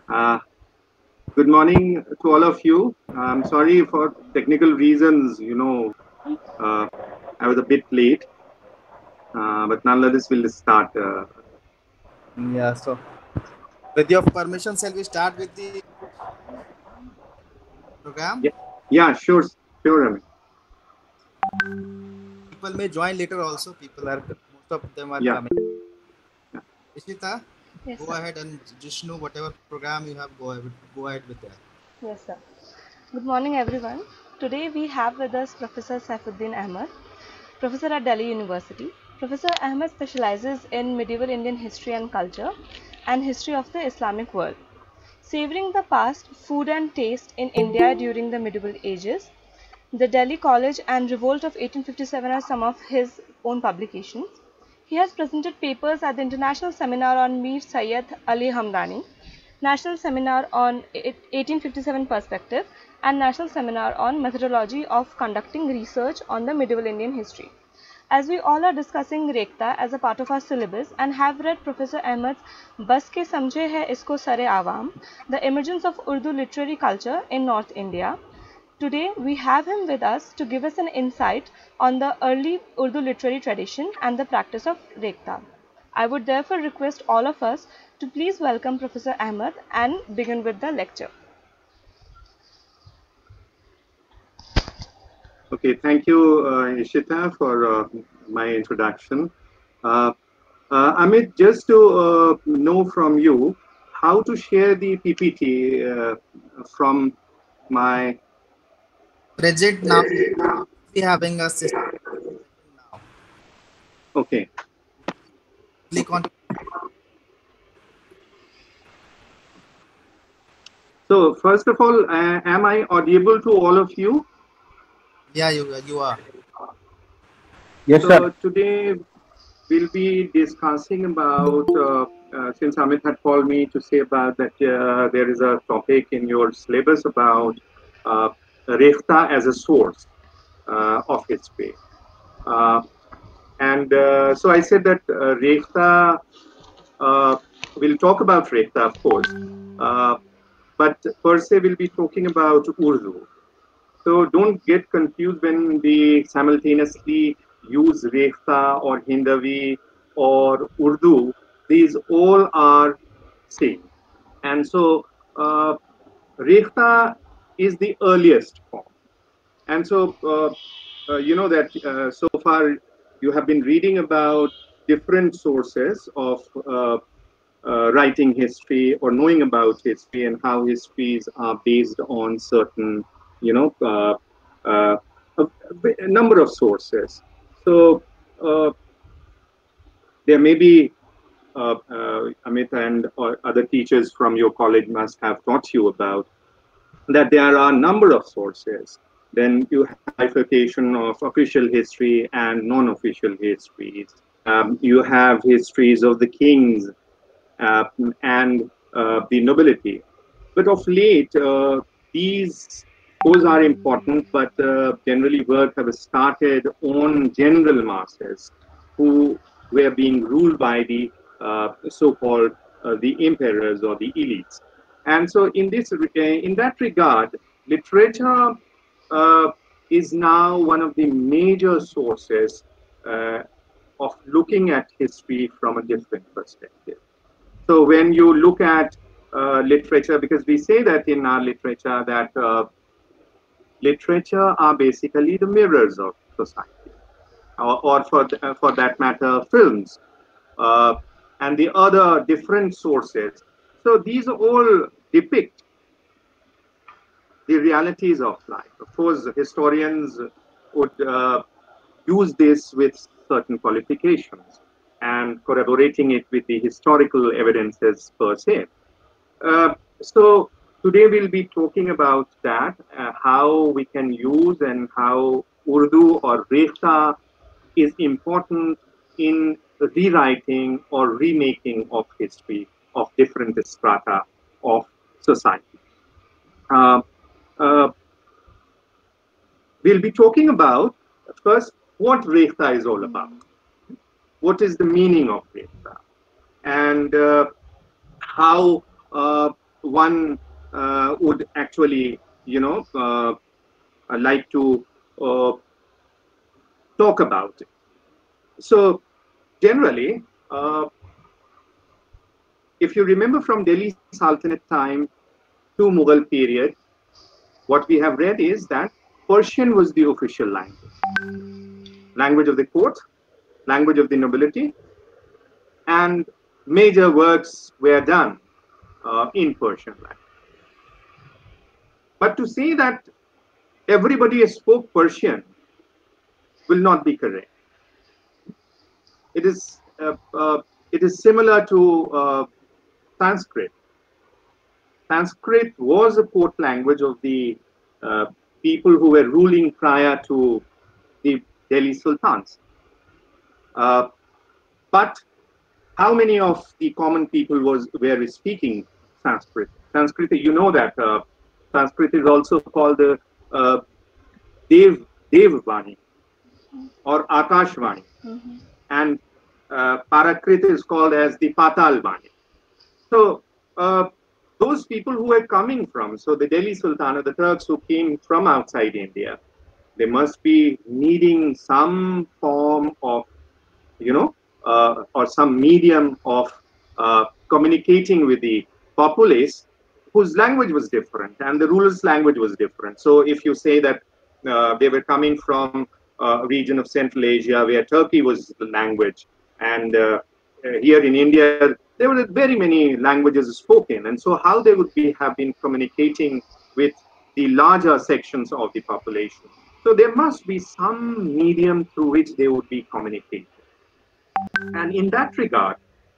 Uh, Good morning to all of you. I'm sorry for technical reasons, I was a bit late, but nonetheless, we'll start. Yeah, so with your permission, shall we start with the program? Yeah, yeah, sure, sure, Amit. People may join later also. Most of them are Yeah, coming. yeah. Ishita, Yes, go sir. ahead and just know whatever program you have, go ahead with that. Yes, sir. Good morning, everyone. Today we have with us Professor Saifuddin Ahmed, professor at Delhi University. Professor Ahmed specializes in medieval Indian history and culture and history of the Islamic world. Savoring the past, food and taste in India during the medieval ages, the Delhi College and Revolt of 1857 are some of his own publications. He has presented papers at the International Seminar on Mir Sayyid Ali Hamdani, National Seminar on 1857 Perspective, and National Seminar on Methodology of Conducting Research on the Medieval Indian History. As we all are discussing Rekta as a part of our syllabus and have read Professor Ahmed's Bas ke samjhe hai isko sare awam, The Emergence of Urdu Literary Culture in North India, today we have him with us to give us an insight on the early Urdu literary tradition and the practice of Rekta. I would therefore request all of us to please welcome Professor Ahmed and begin with the lecture. Okay, thank you, Ishita, for my introduction. Uh, Amit, just to know from you how to share the PPT from my. Present now, we having a session now. Okay, Click okay. on. So, first of all, am I audible to all of you? Yeah, you are. Yes, So, sir. today we'll be discussing about, since Amit had called me to say about that there is a topic in your syllabus about uh, Rekhta as a source of history. Uh, and so I said that Rekhta, uh, we'll talk about Rekhta, of course, uh, but per se we'll be talking about Urdu. So don't get confused when we simultaneously use Rekhta or Hindavi or Urdu. These all are same. And so Rekhta is the earliest form. And so you know that so far you have been reading about different sources of writing history or knowing about history and how histories are based on certain, you know, uh, a number of sources. So uh, there may be, Amit and or other teachers from your college must have taught you about that there are a number of sources. Then you have bifurcation of official history and non-official histories. You have histories of the kings uh, and the nobility. But of late, these those are important, but generally work have started on general masses who were being ruled by the so-called the emperors or the elites. And so, in that regard, literature uh, is now one of the major sources uh, of looking at history from a different perspective. So when you look at literature, because we say that in our literature that literature are basically the mirrors of society, or for that matter, films uh, and the other different sources. So these all depict the realities of life. Of course, historians would use this with certain qualifications and corroborating it with the historical evidences per se. So today we'll be talking about that, how we can use and how Urdu or Rekhta is important in rewriting or remaking of history of different strata of society. Uh, uh, we'll be talking about first what Rekhta is all about. What is the meaning of Rekhta? And how uh, one would actually, like to talk about it. So generally, if you remember from Delhi Sultanate time to Mughal period, what we have read is that Persian was the official language of the court, language of the nobility, and major works were done in Persian language. But to say that everybody spoke Persian will not be correct. It is similar to Sanskrit. Sanskrit was a court language of the people who were ruling prior to the Delhi Sultans. But how many of the common people were speaking Sanskrit? Sanskrit, you know that Sanskrit is also called the Devvani or Akashvani, and Parakrit is called as the Patalvani. So those people who were coming from, so the Delhi Sultanate, the Turks who came from outside India, they must be needing some form of, or some medium of communicating with the populace whose language was different and the ruler's language was different. So if you say that they were coming from a region of Central Asia where Turkey was the language, and here in India, there were very many languages spoken. And so how they would have been communicating with the larger sections of the population. So there must be some medium through which they would be communicating. And in that regard,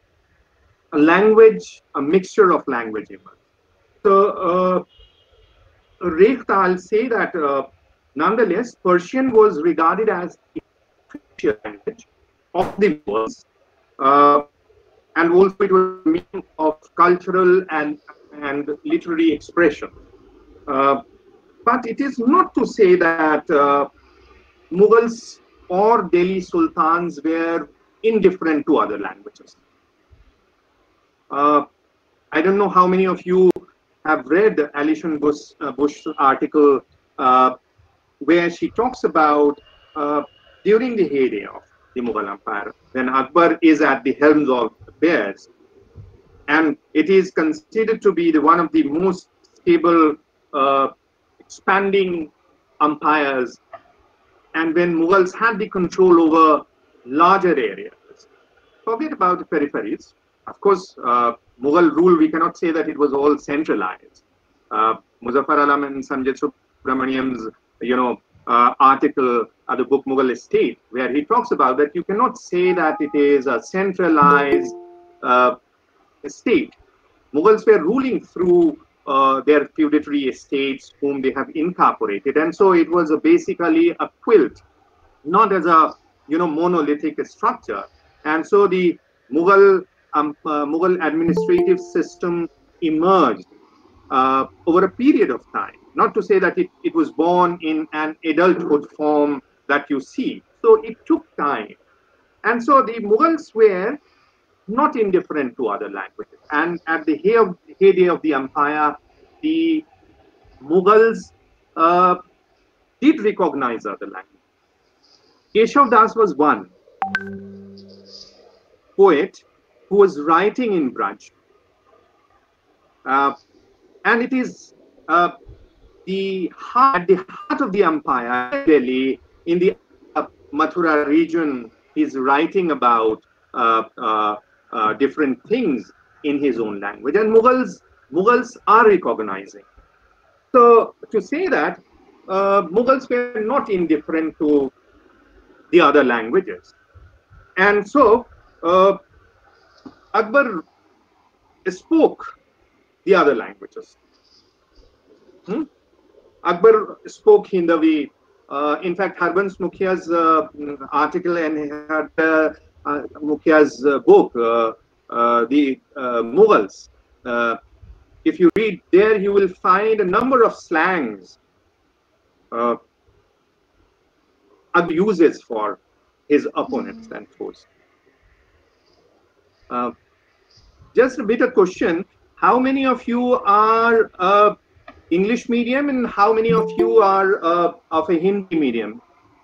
a mixture of language emerged. So Recht, I'll say that nonetheless, Persian was regarded as the official language of the world. And also it was a means of cultural and literary expression. But it is not to say that Mughals or Delhi Sultans were indifferent to other languages. I don't know how many of you have read Alison Bush's article where she talks about during the heyday of the Mughal Empire, when Akbar is at the helm of affairs, and it is considered to be one of the most stable, expanding empires, and when Mughals had the control over larger areas. Forget about the peripheries. Of course, Mughal rule, we cannot say that it was all centralized. Muzaffar Alam and Sanjay Subramaniam's, article, the book Mughal State, where he talks about that you cannot say that it is a centralized state. Mughals were ruling through their feudatory estates whom they have incorporated. And so it was basically a quilt, not as a, monolithic structure. And so the Mughal administrative system emerged over a period of time. Not to say that it was born in an adulthood form that you see. So it took time. And so the Mughals were not indifferent to other languages. And at the heyday of the empire, the Mughals did recognize other languages. Keshav Das was one poet who was writing in Braj. And it is at the heart of the empire, Delhi, in the Mathura region, he's writing about different things in his own language. And Mughals are recognizing. So to say that Mughals were not indifferent to the other languages. And so Akbar spoke the other languages. Akbar spoke Hindavi. In fact, Harbans Mukhia's article and Mukhia's book, the Mughals, if you read there, you will find a number of slangs Akbar uses for his opponents and foes. Just a bit of question. how many of you are English medium and how many of you are of a Hindi medium?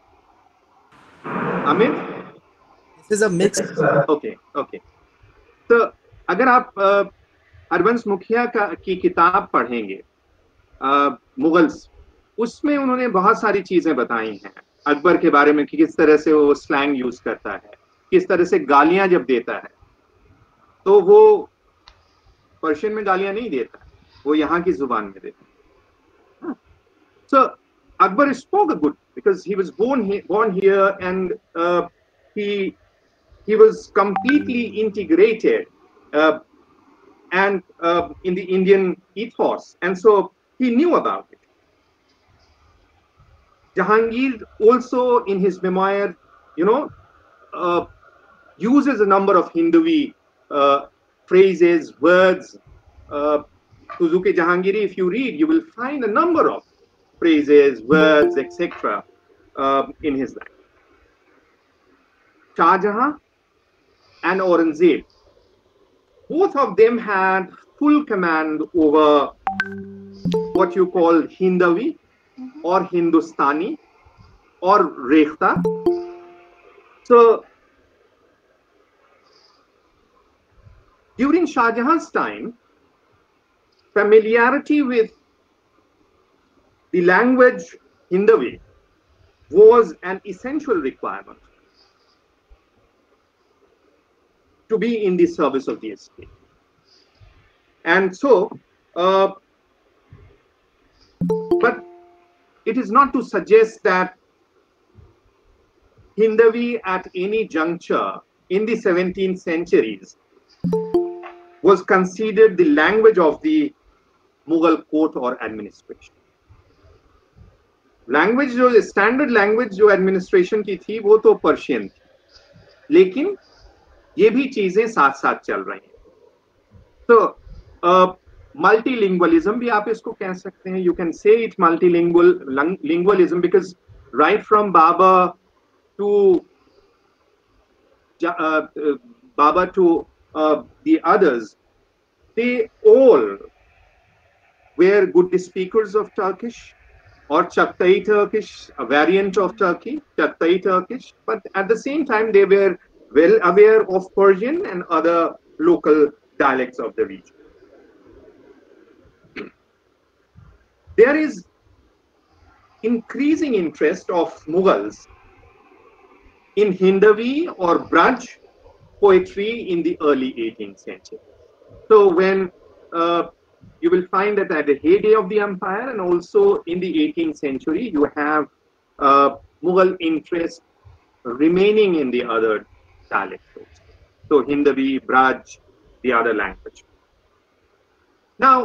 Amit? This is a mix. Okay, okay. तो अगर आप हरबंस मुखिया की किताब पढ़ेंगे Mughals, उसमें उन्होंने बहुत सारी चीजें बताई हैं अकबर के बारे में कि किस तरह से वो स्लैंग यूज करता है, किस तरह से गालियां जब देता है तो वो पर्शियन में गालियां नहीं देता, वो यहाँ की जुबान में देता है. So Akbar spoke good because he was born here and he was completely integrated and in the Indian ethos, and so he knew about it. Jahangir also in his memoir, uses a number of Hinduvi phrases, words. Suzuki Jahangiri, if you read, you will find a number of phrases, words, etc. In his life. Shah Jahan and Aurangzeb, both of them had full command over what you call Hindavi or Hindustani or Rekhta. So during Shah Jahan's time, familiarity with the language Hindavi was an essential requirement to be in the service of the state. And so, but it is not to suggest that Hindavi at any juncture in the 17th centuries was considered the language of the Mughal court or administration. Language जो standard language जो administration की थी वो तो Persian थी, लेकिन ये भी चीजें साथ साथ चल रही हैं. तो मल्टीलिंगुअलिज्म भी आप इसको कह सकते हैं. You can say it multilingualism because right from Babur to the others, they all were good speakers of Turkish or Chagtai Turkish, a variant of Turkey, Chagtai Turkish, but at the same time they were well aware of Persian and other local dialects of the region. There is increasing interest of Mughals in Hindavi or Braj poetry in the early 18th century. So when you will find that at the heyday of the empire and also in the 18th century, you have Mughal interest remaining in the other dialects. So Hindavi, Braj, the other language. Now,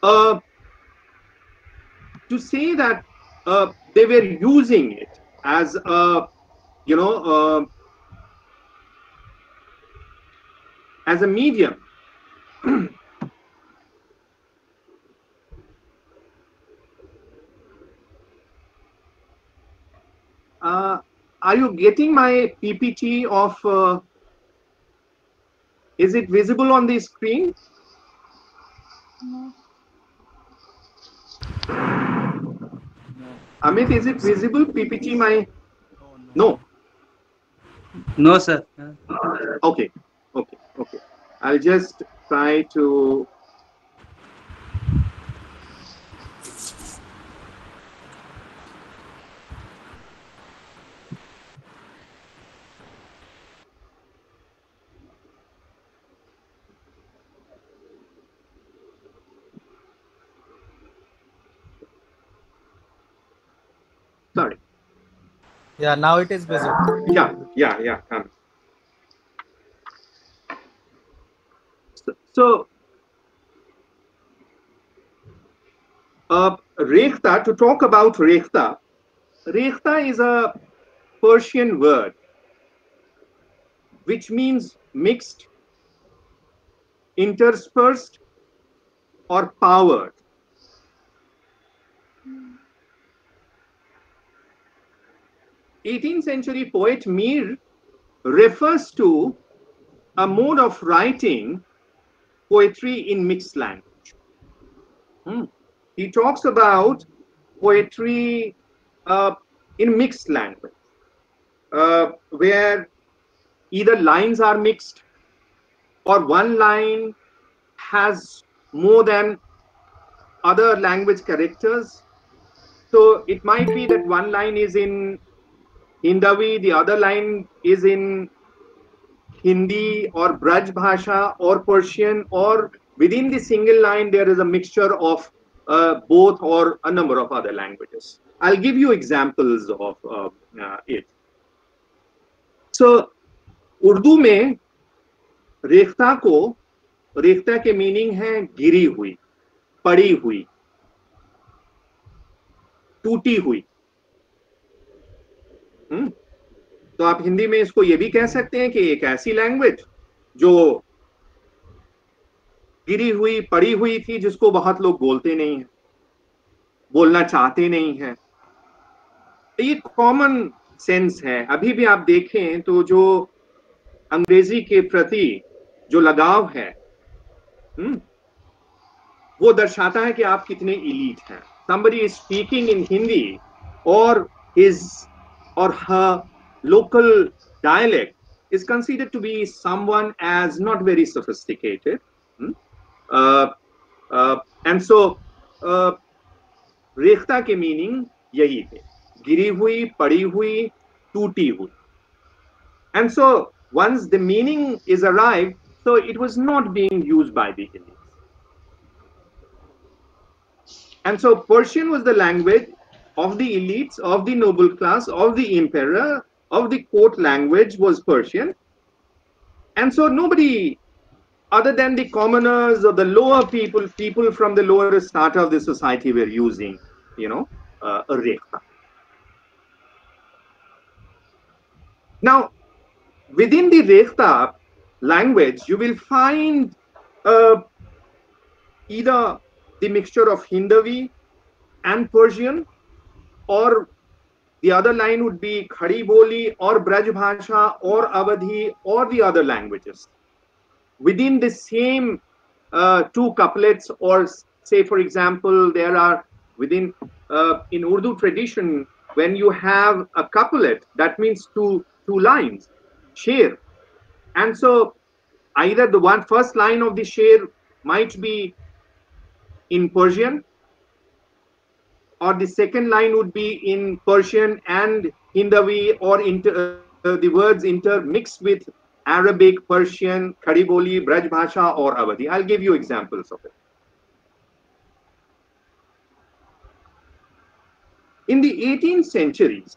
to say that they were using it as a, as a medium, are you getting my PPT of, is it visible on the screen? No. Amit, is it visible, PPT my? No. No, sir. Okay. I'll just try to. Sorry. Yeah, now it is visible. Yeah. So, Rekhta, to talk about Rekhta is a Persian word which means mixed, interspersed, or powered. '18th century poet Mir refers to a mode of writing poetry in mixed language. He talks about poetry in mixed language, where either lines are mixed or one line has more than other language characters. So it might be that one line is in Hindavi, the other line is in Hindi or Braj Bhasha or Persian, or within the single line there is a mixture of both or a number of other languages. I'll give you examples of it. So Urdu में रेख्ता के meaning है गिरी हुई, पड़ी हुई, टूटी हुई। तो आप हिंदी में इसको ये भी कह सकते हैं कि एक ऐसी लैंग्वेज जो गिरी हुई, पड़ी हुई थी, जिसको बहुत लोग बोलते नहीं हैं, बोलना चाहते नहीं हैं। ये कॉमन सेंस है। अभी भी आप देखें तो जो अंग्रेजी के प्रति जो लगाव है, वो दर्शाता है कि आप कितने इलीट हैं। Somebody is speaking in Hindi or his or her local dialect is considered to be someone as not very sophisticated. And so Rekhta के मीनिंग यही थे, गिरी हुई, पड़ी हुई, टूटी हुई। And so once the meaning is arrived, so it was not being used by the elites. And so Persian was the language of the elites, of the noble class, of the emperor, of the court language was Persian. And so nobody other than the commoners or the lower people from the lower strata of the society were using, a rekhta. Now, within the rekhta language, you will find either the mixture of Hindavi and Persian, or the other line would be Khadi Boli or Braj Bhasha or Awadhi or the other languages. Within the same two couplets, or say for example, there are within in Urdu tradition, when you have a couplet, that means two lines, sher. And so either the first line of the sher might be in Persian, or the second line would be in Persian and Hindavi, or the words intermixed with Arabic, Persian, Khadi Boli, Braj Bhasha or Awadhi. I'll give you examples of it. In the 18th centuries,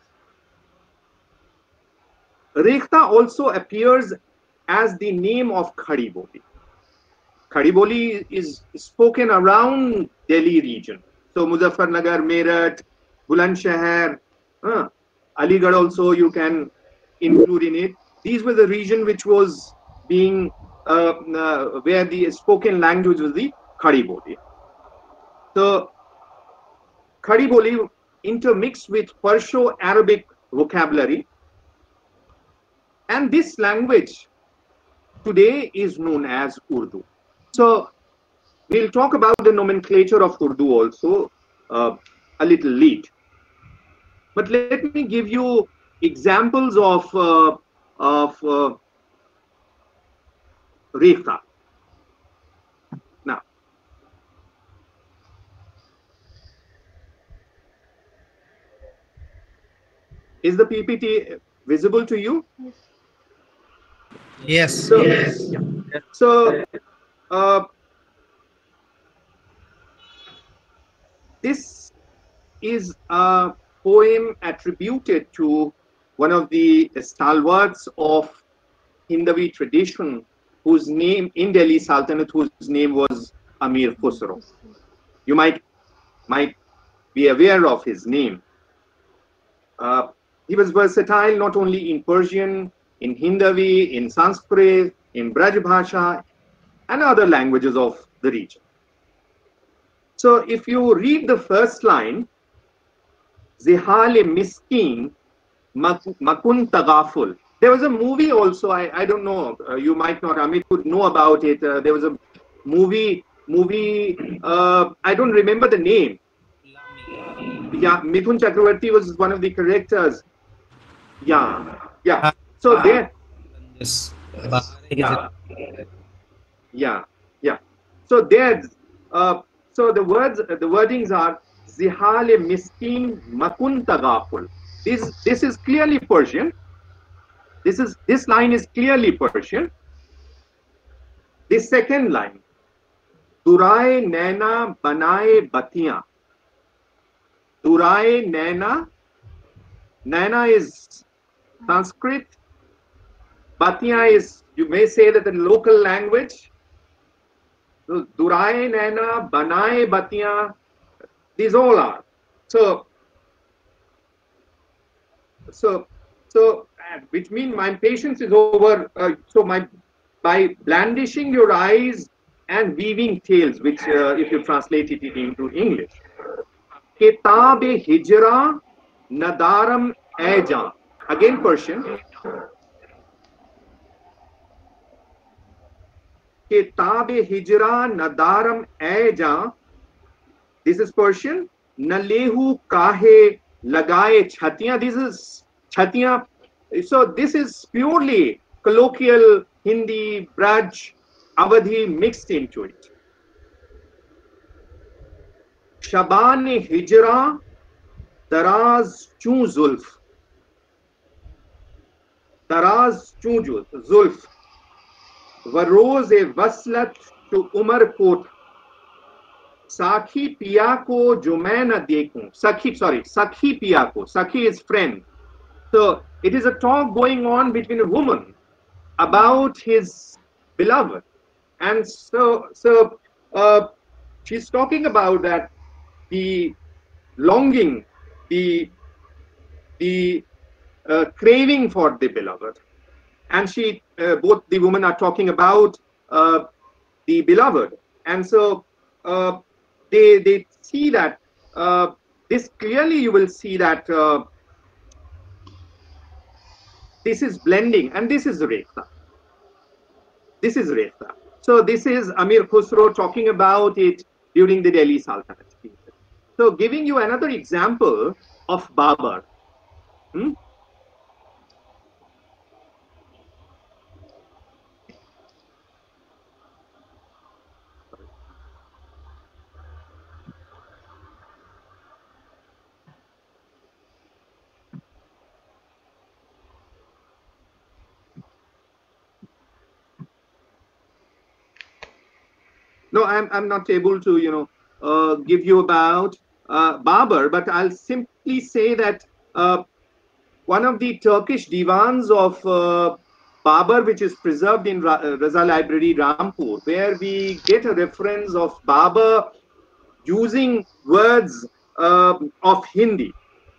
rekhta also appears as the name of Khadi Boli. Khadi Boli is spoken around Delhi region. So Muzaffarnagar, Meerut, Bulandshahr, Aligarh also you can include in it. These were the region which was being where the spoken language was the Khadi Boli. So Khadi Boli intermixed with Perso-Arabic vocabulary, and this language today is known as Urdu. So we'll talk about the nomenclature of Urdu also a little late. But let me give you examples of rekhta. Now, is the PPT visible to you? Yes. So, so this is a poem attributed to one of the stalwarts of Hindavi tradition, whose name in Delhi Sultanate, whose name was Amir Khusro. You might be aware of his name. He was versatile not only in Persian, in Hindavi, in Sanskrit, in Braj Bhasha, and other languages of the region. So if you read the first line, Zihal-e Miskin Makun Tagaful. There was a movie also, I don't know, you might not, Amit would know about it. There was a movie. I don't remember the name. Yeah, Mithun Chakravarti was one of the characters. Yeah, yeah. So there. Yes. Yeah, yeah. So there. So the wordings are Zihale Miskin Makun Tagaful. This is clearly Persian. This line is clearly Persian. The second line, Durae Naina Banae Batiyan. Durae Naina. Naina is Sanskrit. Batiyan is, you may say that the local language. So, Durae Naina Banae Batiyan. These all are. So, which means my patience is over. By blandishing your eyes and weaving tales, which if you translate it into English, Kitab-e-Hijra Nadaram Eja. Again Persian. Kitab-e-Hijra Nadaram Eja. This is Persian. Nalehu kahe lagaye chhatiyan. This is chhatiyan. So this is purely colloquial Hindi, Braj, Awadhi mixed into it. Shaban-e-Hijra Daraz Chu Zulf. Daraz Chu Zulf. Varoz-e-Waslat to Umar Kot. Sakhi piya ko jo main na dekhun. Sakhi piya ko. Sakhi is friend. So it is a talk going on between a woman about his beloved, and so she's talking about that the longing, the craving for the beloved, and she both the women are talking about the beloved, and so they see that this clearly you will see that this is blending, and this is Rekha. This is Rekha. So this is Amir Khusro talking about it during the Delhi Sultanate. So giving you another example of Babar. No, I'm not able to, give you about Babar, but I'll simply say that one of the Turkish divans of Babar, which is preserved in Raza Library, Rampur, where we get a reference of Babar using words of Hindi.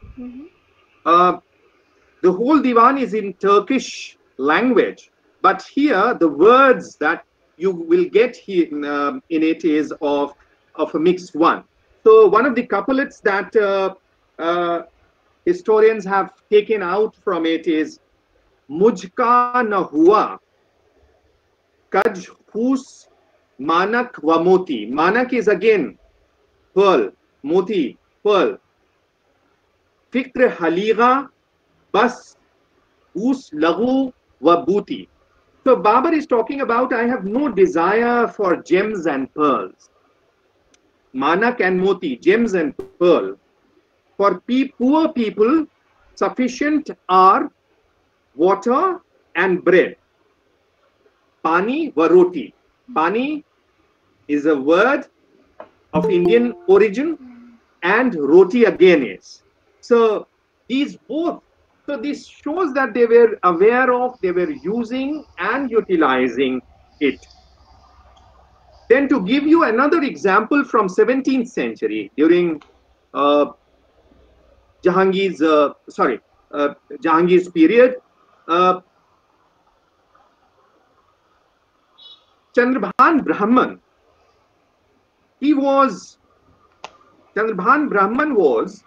The whole divan is in Turkish language, but here the words that you will get here in it is of a mixed one. So one of the couplets that historians have taken out from it is Mujhka na hua kaj hus manak wa moti. Manak is again pearl, moti, pearl. Fikr haliga bas us lagu wa buti. So Babar is talking about, I have no desire for gems and pearls. Manak and moti, gems and pearl. For poor people, sufficient are water and bread. Pani wa roti. Pani is a word of Indian origin, and roti again is. So these both, so this shows that they were aware of, they were using and utilizing it. Then to give you another example from 17th century, during Jahangir's period, Chandrabhan Brahman, Chandrabhan Brahman was,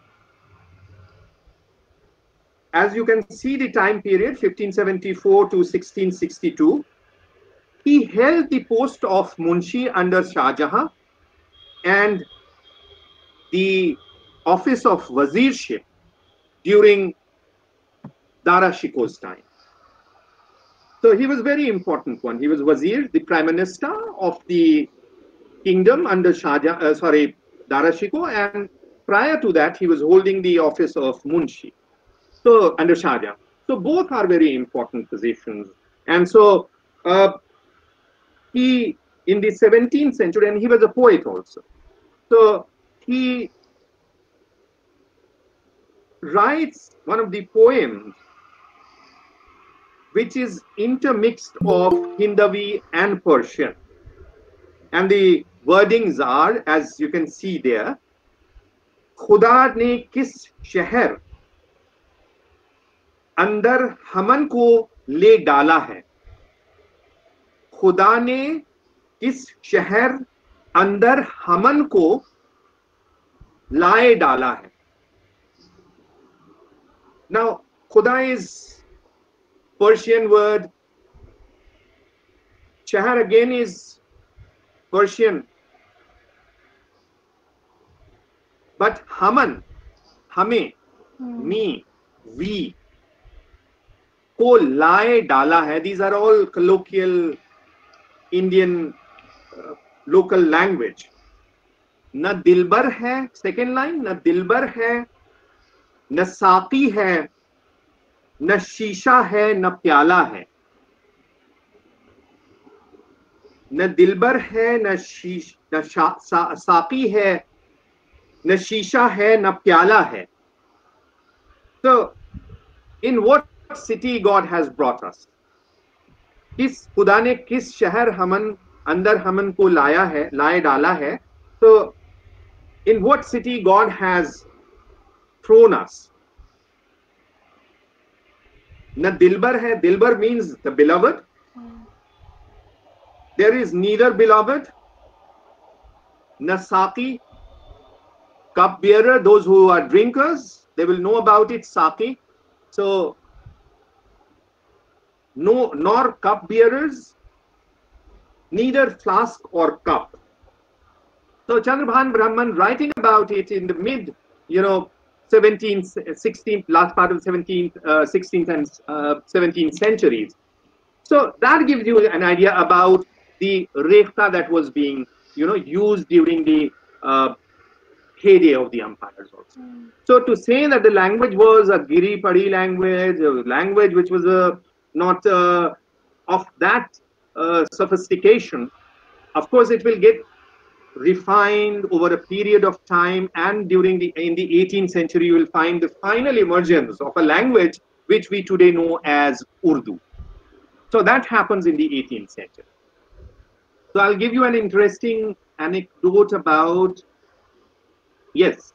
as you can see the time period, 1574 to 1662. He held the post of Munshi under Shah Jahan and the office of Wazirship during Dara Shikoh's time. So he was very important one. He was Wazir, the Prime Minister of the kingdom under Dara Shikoh, and prior to that he was holding the office of Munshi, so under Shah Jahan. So both are very important positions. And so he, in the 17th century, and he was a poet also. So he writes one of the poems which is intermixed of Hindavi and Persian. And the wordings are, as you can see there, खुदा ने किस शहर अंदर हमन को ले डाला है, खुदा ने किस शहर अंदर हमन को लाए डाला है. Now, खुदा is Persian word. Shahar again is Persian. But haman, hame, me, we, को लाए डाला है. These are all colloquial Indian local language. न दिलबर है, second line, न दिलबर है, न साकी है, न शीशा है, न प्याला है. न दिलबर है, न साकी है, न शीशा है, न प्याला है. So, in what city God has brought us? किस खुदा ने किस शहर हमन अंदर हमन को लाया है, लाए डाला है. So, in what city God has thrown us? न दिलबर है. दिलबर means the beloved. There is neither beloved, न साकी, cup bearer. Those who are drinkers, they will know about it, saki. So, no, nor cup bearers, neither flask or cup. So Chandrabhan Brahman, writing about it in the mid, 17th, 16th, last part of 17th, 16th and 17th centuries. So that gives you an idea about the rekhta that was being, used during the heyday of the empires also. So to say that the language was a Giri Padi language, a language which was not of that sophistication, of course it will get refined over a period of time, and in the 18th century you will find the final emergence of a language which we today know as Urdu. So that happens in the 18th century. So I'll give you an interesting anecdote about, yes.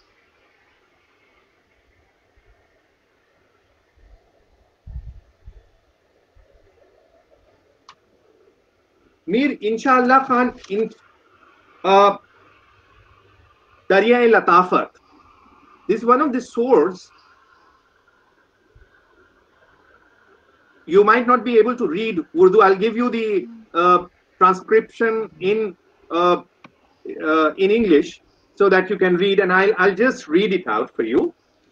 Mir Inshallah Khan in Darya-e-Latafat. This is one of the sources. You might not be able to read Urdu. I'll give you the transcription in English so that you can read, and I'll just read it out for you.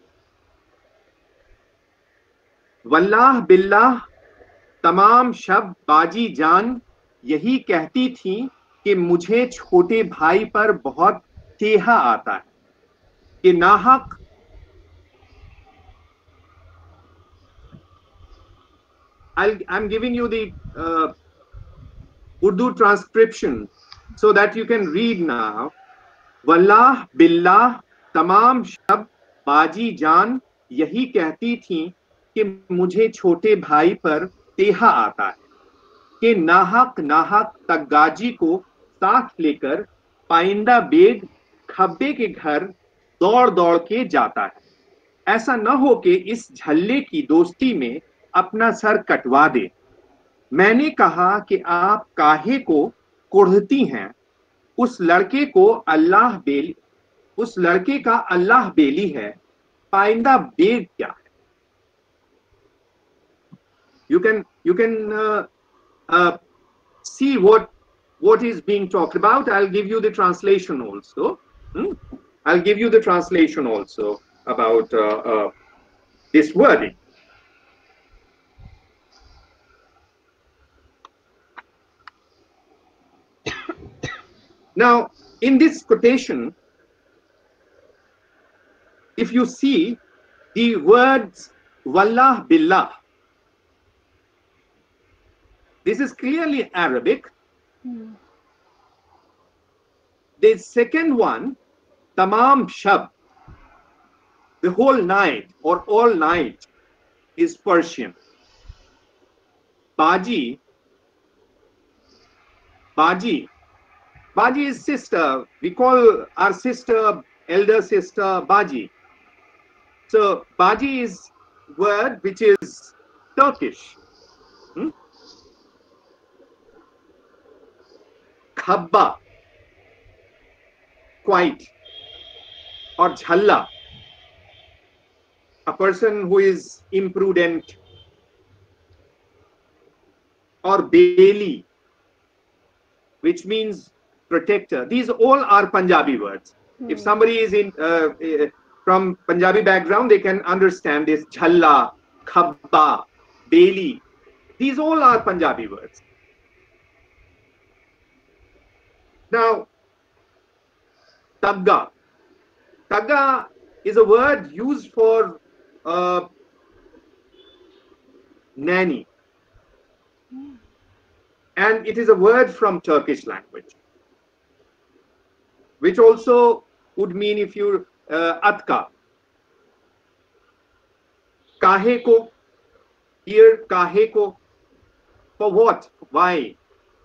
वल्लाह बिल्लाह तमाम शब बाजी जान यही कहती थी कि मुझे छोटे भाई पर बहुत तेहा आता है कि नाहक I'm giving you the Urdu transcription so that you can read now. वल्लाह बिल्लाह तमाम शब बाजी जान यही कहती थी कि मुझे छोटे भाई पर तेहा आता है कि नाहक नाहक तग्गाजी को साथ लेकर पाइंदा बेग खब्बे के घर दौड़ दौड़ के जाता है. ऐसा न हो कि इस झल्ले की दोस्ती में अपना सर कटवा दे. मैंने कहा कि आप काहे को कुढ़ती हैं, उस लड़के का अल्लाह बेली है, पाइंदा बेग क्या है. You can see what is being talked about, I'll give you the translation also. I'll give you the translation also about this wording. Now, in this quotation, if you see the words Wallah Billah, this is clearly Arabic. The second one, Tamam Shab, the whole night or all night, is Persian. Baji is sister. We call our sister, elder sister, Baji. So Baji is word which is Turkish. Khabba, quite, or Jhalla, a person who is imprudent, or Beli, which means protector. These all are Punjabi words. If somebody is from Punjabi background, they can understand this. Jhalla, Khabba, Beli. These all are Punjabi words. Now, Tagga. Tagga is a word used for nanny. And it is a word from Turkish language, which also would mean, if you atka. Kahe ko, here kahe ko, for what, why.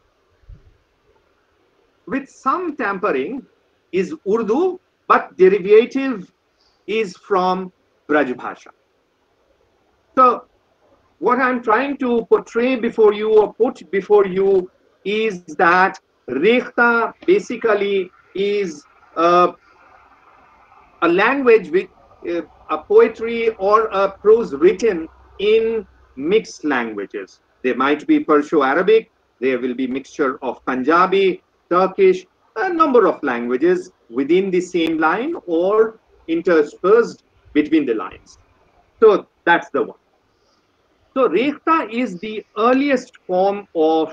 With some tampering is Urdu, but derivative is from Braj Bhasha. So what I'm trying to portray before you, or put before you, is that Rekhta basically is a language with a poetry or a prose written in mixed languages. There might be Perso-Arabic, there will be mixture of Punjabi, Turkish, a number of languages within the same line or interspersed between the lines. So that's the one. So Rekhta is the earliest form of,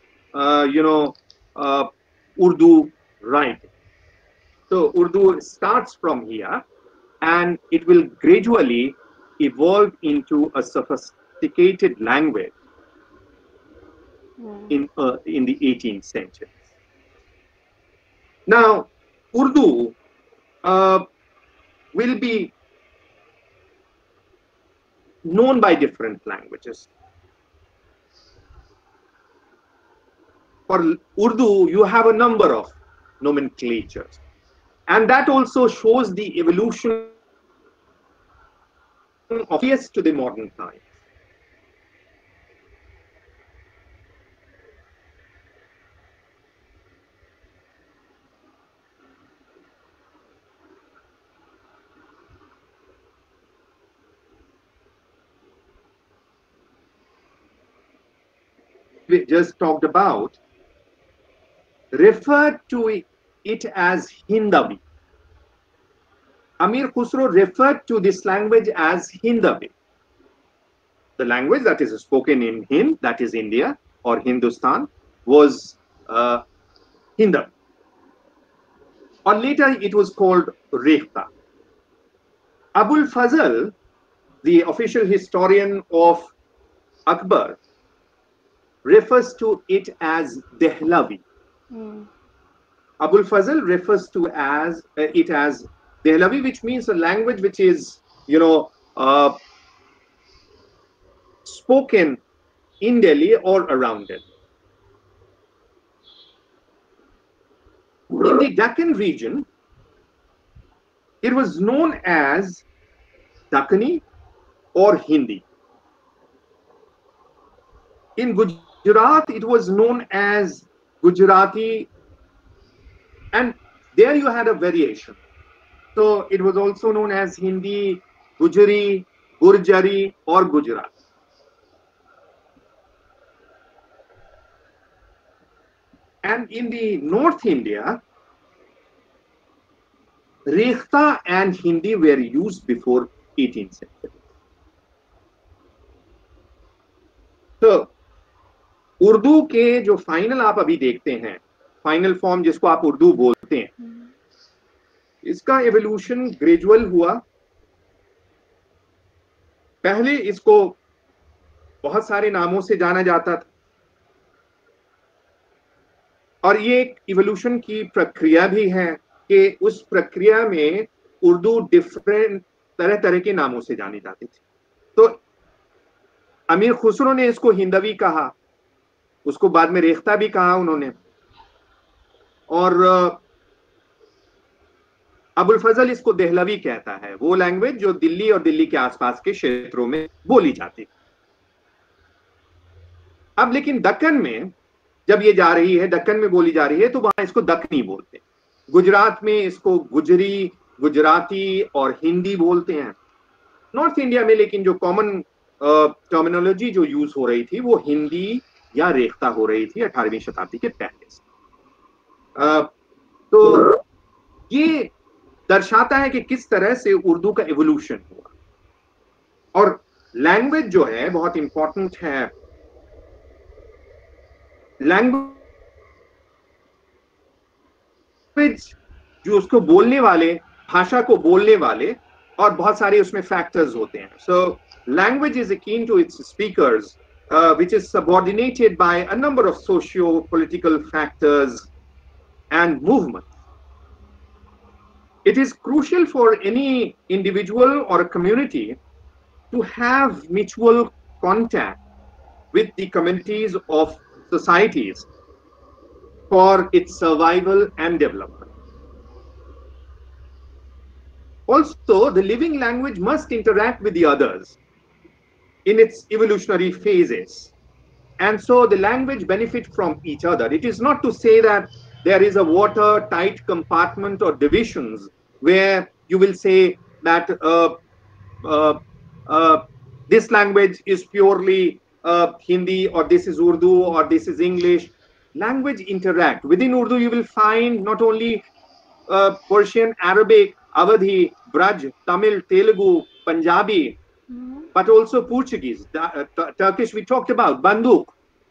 Urdu writing. So Urdu starts from here, and it will gradually evolve into a sophisticated language in the 18th century. Now, Urdu will be known by different languages. For Urdu, you have a number of nomenclatures, and that also shows the evolution of yes to the modern times. We just talked about, referred to it as Hindavi. Amir Khusro referred to this language as Hindavi. The language that is spoken in Hind, that is India or Hindustan, was Hindavi. Or later it was called Rekhta. Abul Fazl, the official historian of Akbar, refers to it as Dehlavi. Abul Fazl refers to it as Dehlavi, which means a language which is, spoken in Delhi or around it. In the Deccan region, it was known as Dakkani or Hindi. In Gujarat, it was known as Gujarati, and there you had a variation. So it was also known as Hindi, Gujari, Gurjari, or Gujarat. And in the North India, Rekhta and Hindi were used before 18th century. तो उर्दू के जो final आप अभी देखते हैं, final form जिसको आप उर्दू बोलते हैं, इसका एवोल्यूशन ग्रेजुअल हुआ। पहले इसको बहुत सारे नामों से जाना जाता था और ये एक इवोल्यूशन की प्रक्रिया भी है कि उस प्रक्रिया में उर्दू डिफरेंट तरह तरह के नामों से जानी जाती थी। तो अमीर खुसरो ने इसको हिंदवी कहा, उसको बाद में रेख्ता भी कहा उन्होंने, और अबुल फजल इसको देहलवी कहता है, वो लैंग्वेज जो दिल्ली और दिल्ली के आसपास के क्षेत्रों में बोली जाती है। अब लेकिन दक्कन में जब ये जा रही है, दक्कन में बोली जा रही है, तो वहां इसको दक्कनी बोलते हैं। गुजरात में इसको गुजरी, गुजराती और हिंदी बोलते हैं। नॉर्थ इंडिया में लेकिन जो कॉमन टर्मिनोलॉजी जो यूज हो रही थी वो हिंदी या रेख्ता हो रही थी 18वीं शताब्दी के पहले से। तो ये दर्शाता है कि किस तरह से उर्दू का एवोल्यूशन हुआ। और लैंग्वेज जो है बहुत इंपॉर्टेंट है। लैंग्वेज जो उसको बोलने वाले, भाषा को बोलने वाले, और बहुत सारे उसमें फैक्टर्स होते हैं। So language is akin to its speakers, which is subordinated by a number of socio-political factors and movements. It is crucial for any individual or a community to have mutual contact with the communities of societies for its survival and development. Also, the living language must interact with the others in its evolutionary phases. And so the language benefit from each other. It is not to say that there is a watertight compartment or divisions where you will say that this language is purely Hindi, or this is Urdu, or this is English. Language interact. Within Urdu, you will find not only Persian, Arabic, Awadhi, Braj, Tamil, Telugu, Punjabi, but also Portuguese, Turkish we talked about, banduk,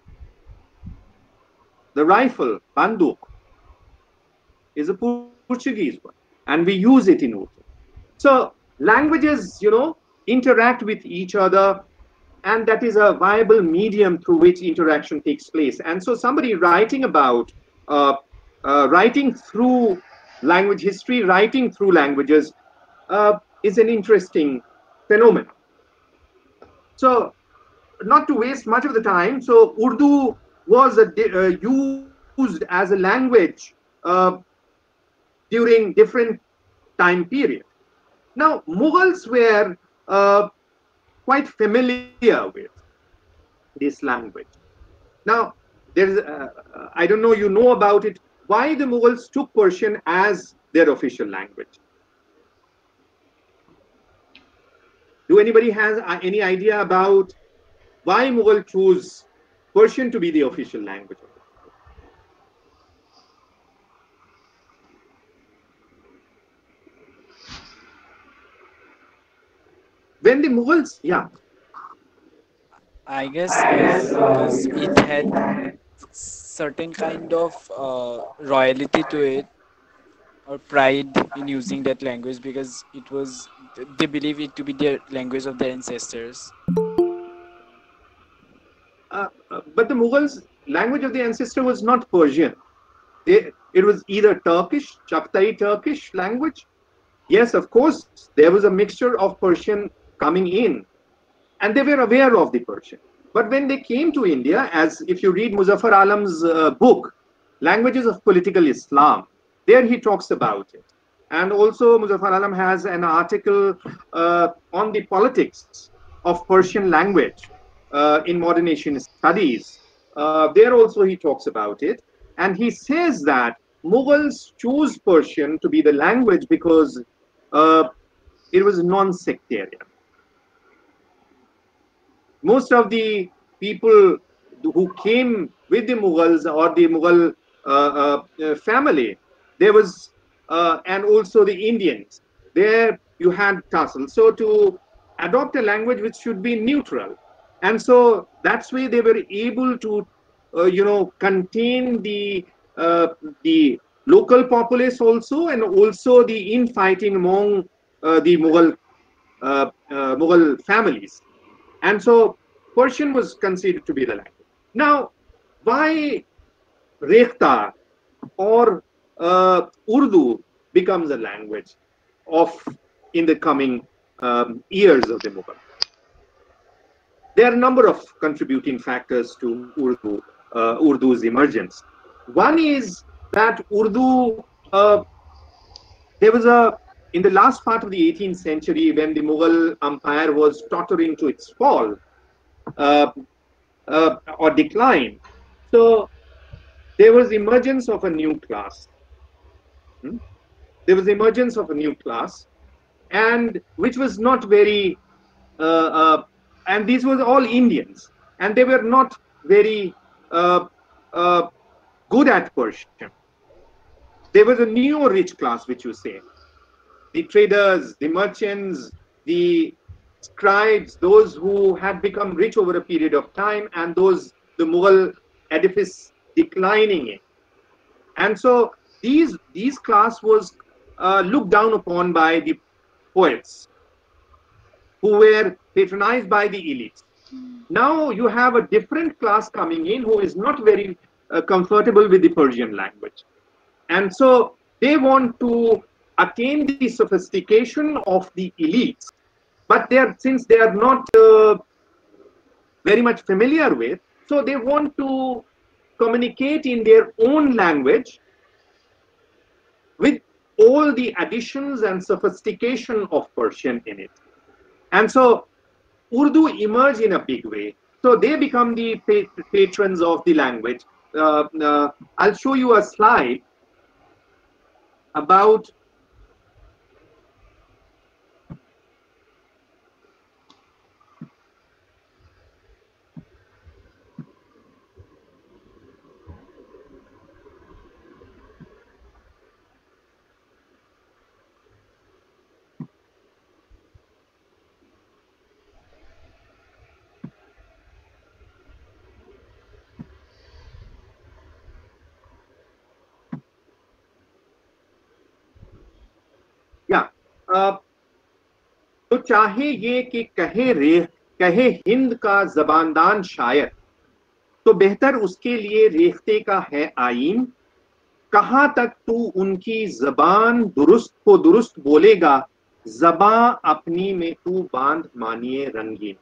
the rifle, banduk, is a Portuguese one, and we use it in Urdu. So languages, interact with each other, and that is a viable medium through which interaction takes place. And so somebody writing about, writing through language history, writing through languages, is an interesting phenomenon. So, not to waste much of the time, so Urdu was used as a language during different time period. Now, Mughals were quite familiar with this language. Now, there's I don't know, you know about it, why the Mughals took Persian as their official language. Do anybody has any idea about why Mughal chose Persian to be the official language? When the Mughals, yeah. I guess because it had certain kind of royalty to it, or pride in using that language, because it was, they believe it to be their language of their ancestors. But the Mughals' language of the ancestor was not Persian. It was either Turkish, Chagatai Turkish language. Yes, of course, there was a mixture of Persian coming in, and they were aware of the Persian. But when they came to India, as if you read Muzaffar Alam's book, Languages of Political Islam, there he talks about it. And also Muzaffar Alam has an article on the politics of Persian language in Modern Asian Studies. There also he talks about it. And he says that Mughals chose Persian to be the language because it was non-sectarian. Most of the people who came with the Mughals, or the Mughal family. There was, and also the Indians. There you had tussle. So to adopt a language which should be neutral, and so that's why they were able to, contain uh, the local populace also, and also the infighting among the Mughal families. And so Persian was considered to be the language. Now, why Rekhta or Urdu becomes a language of in the coming years of the Mughal? There are a number of contributing factors to Urdu's emergence. One is that Urdu, there was in the last part of the 18th century, when the Mughal Empire was tottering to its fall or decline, so there was emergence of a new class. There was emergence of a new class, and which was not very, and these were all Indians, and they were not very good at Persian. There was a new rich class, which you say, the traders, the merchants, the scribes, those who had become rich over a period of time, and those the Mughal edifice declining in. And so these class was looked down upon by the poets, who were patronized by the elites. Now you have a different class coming in who is not very comfortable with the Persian language. And so they want to attain the sophistication of the elites, but since they are not very much familiar with, so they want to communicate in their own language with all the additions and sophistication of Persian in it. And so Urdu emerged in a big way. So they become the patrons of the language. I'll show you a slide about तो चाहे ये कि कहे हिंद का जबानदान शायर, तो बेहतर उसके लिए रेख्ते का है आईन। कहां तक तू उनकी जबान दुरुस्त को दुरुस्त बोलेगा, जबां अपनी में तू बांध मानिए रंगीन।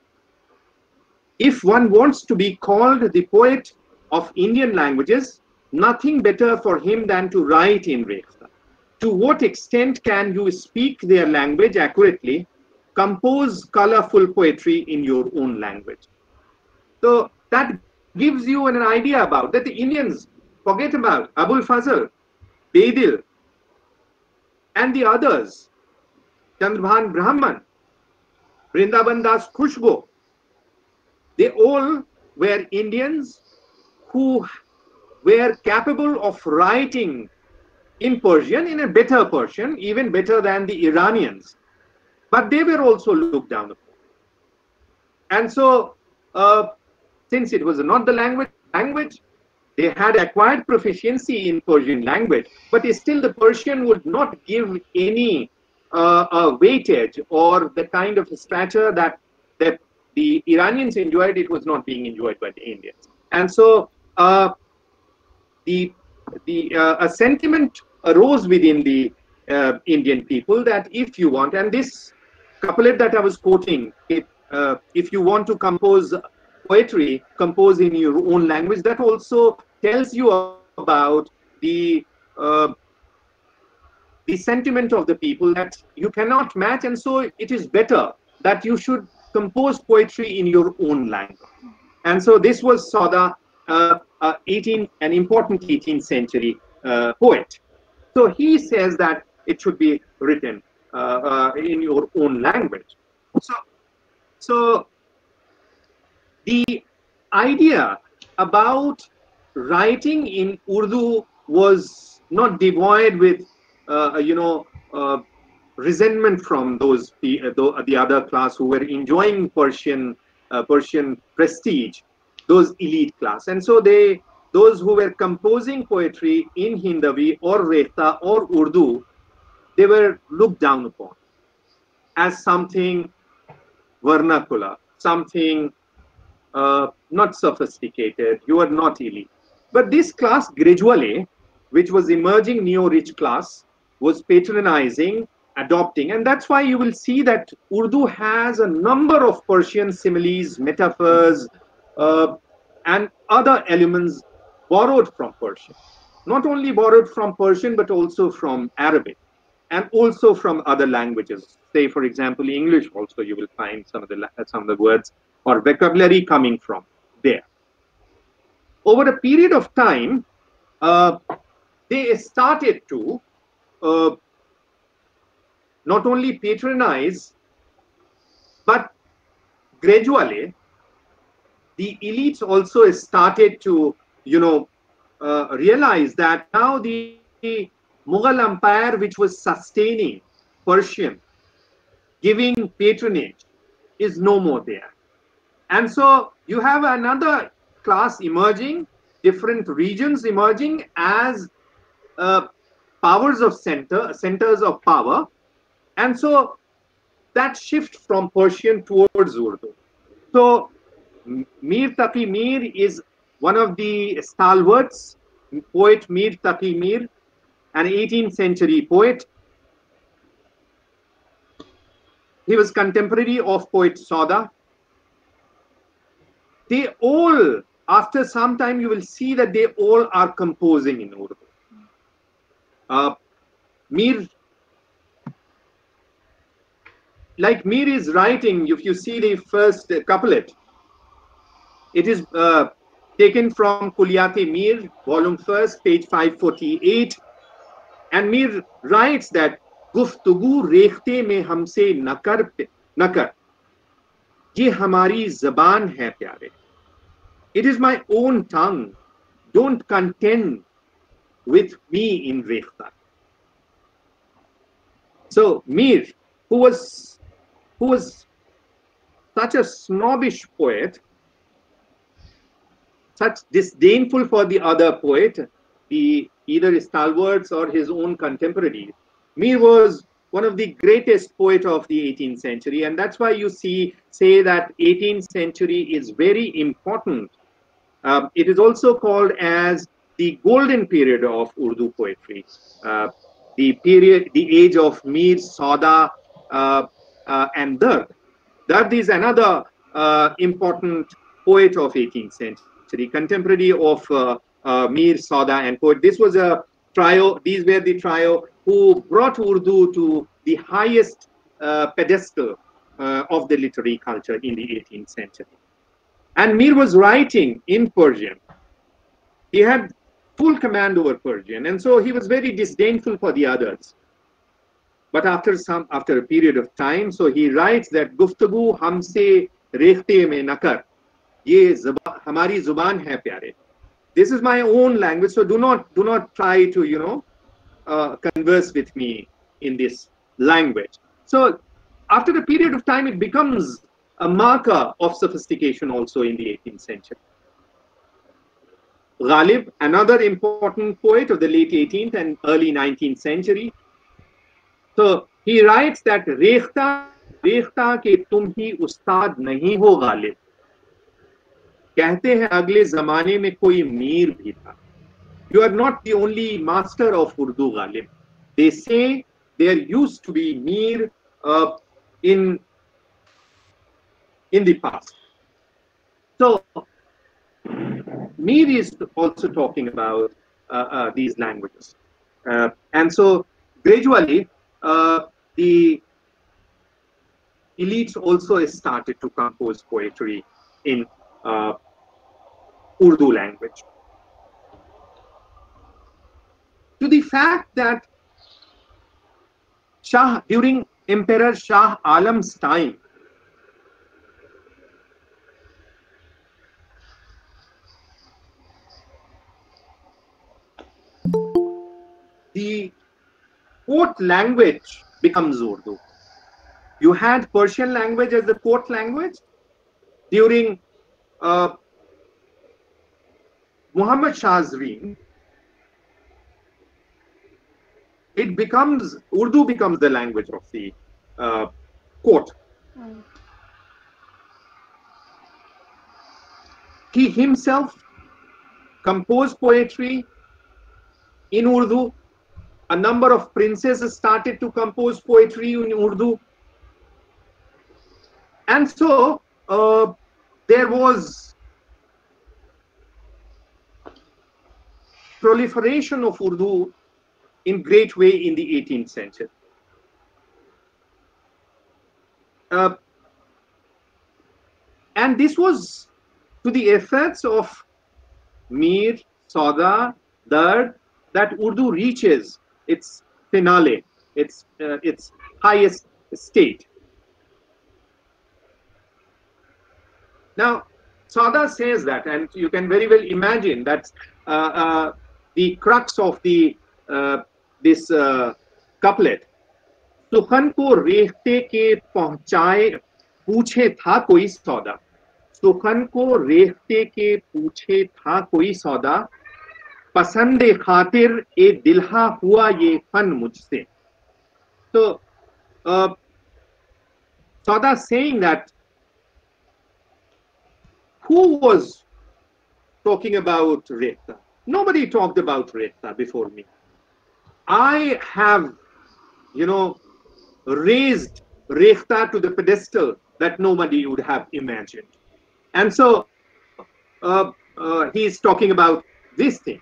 If one wants to be called the poet of Indian languages, nothing better for him than to write in Rekhta. To what extent can you speak their language accurately, compose colorful poetry in your own language? So that gives you an idea about that. The Indians, forget about Abul Fazl, Bedil, and the others, Chandrbhan Brahman, Vrindavan Das Khushbo. They all were Indians who were capable of writing in Persian, in a better Persian, even better than the Iranians. But they were also looked down upon. And so, since it was not the language, they had acquired proficiency in Persian language, but still the Persian would not give any weightage or the kind of stature that the Iranians enjoyed. It was not being enjoyed by the Indians. And so a sentiment arose within the Indian people that if you want, and this couplet that I was quoting, if you want to compose poetry, compose in your own language, that also tells you about the sentiment of the people that you cannot match, and so it is better that you should compose poetry in your own language. And so this was Sauda, an important 18th century poet. So he says that it should be written in your own language. So the idea about writing in Urdu was not devoid with, resentment from the other class who were enjoying Persian prestige, those elite class. And so those who were composing poetry in Hindavi or Rekhta or Urdu, they were looked down upon as something vernacular, something not sophisticated. You are not elite. But this class gradually, which was emerging neo-rich class, was patronizing, adopting. And that's why you will see that Urdu has a number of Persian similes, metaphors, and other elements borrowed from Persian. Not only borrowed from Persian, but also from Arabic and also from other languages. Say, for example, English also, you will find some of the words or vocabulary coming from there. Over a period of time, they started to not only patronize, but gradually the elites also started to, realize that now the Mughal Empire, which was sustaining Persian, giving patronage, is no more there. And so you have another class emerging, different regions emerging as powers of centers of power. And so that shift from Persian towards Urdu. So Mir Taqi Mir is one of the stalwarts, poet Mir Taqi Mir, an 18th century poet. He was contemporary of poet Sauda. They all, after some time, you will see that they all are composing in Urdu. Mir is writing, if you see the first couplet, it is taken from Kulliyat-e-Mir, volume 1, page 548. And Mir writes that गुफ्तगू रेखते में हमसे नकर ये हमारी जबान है प्यारे. It is my own tongue. Don't contend with me in Rekhta. So Mir, who was such a snobbish poet, such disdainful for the other poet, either stalwarts or his own contemporaries, Mir was one of the greatest poet of the 18th century, and that's why you say that 18th century is very important. It is also called as the golden period of Urdu poetry, the age of Mir, Sauda, and Dard. Dard is another important poet of 18th century, contemporary of Mir, Sauda, and poet. This was a trio. These were the trio who brought Urdu to the highest pedestal of the literary culture in the 18th century. And Mir was writing in Persian. He had full command over Persian, and so he was very disdainful for the others. But after a period of time, so he writes that Guftagu Hamse Rekhte mein Nakar, ye hamari zuban hai pyare. This is my own language, so do not try to converse with me in this language. So after a period of time, it becomes a marker of sophistication also in the 18th century. Ghalib, another important poet of the late 18th and early 19th century. So he writes that Rekhta ke tum hi ustad nahi ho Ghalib. कहते हैं अगले जमाने में कोई मीर भी था. You are not the only master of Urdu, Ghalib. They say there used to be Mir in the past. So Mir is also talking about these languages. And so gradually the elites also started to compose poetry in Urdu language. To the fact that during Emperor Shah Alam's time, what language becomes Urdu? You had Persian language as the court language during Muhammad Shah's reign. Urdu becomes the language of the court. He himself composed poetry in Urdu. A number of princes started to compose poetry in Urdu. And so there was proliferation of Urdu in great way in the 18th century. And this was to the efforts of Mir, Sauda, Dard, that Urdu reaches its finale, its highest state. Now, Sauda says that, and you can very well imagine that the crux of the this couplet, सुखन को रेखते के पहुंचाए पूछे था कोई सौदा, सुखन को रेखते के पूछे था कोई सौदा, पसंदे खातिर ए दिलहा हुआ ये फन मुझसे. So Sauda saying that who was talking about Rekhta? Nobody talked about Rekhta before me. I have, raised Rekhta to the pedestal that nobody would have imagined. And so he is talking about this thing.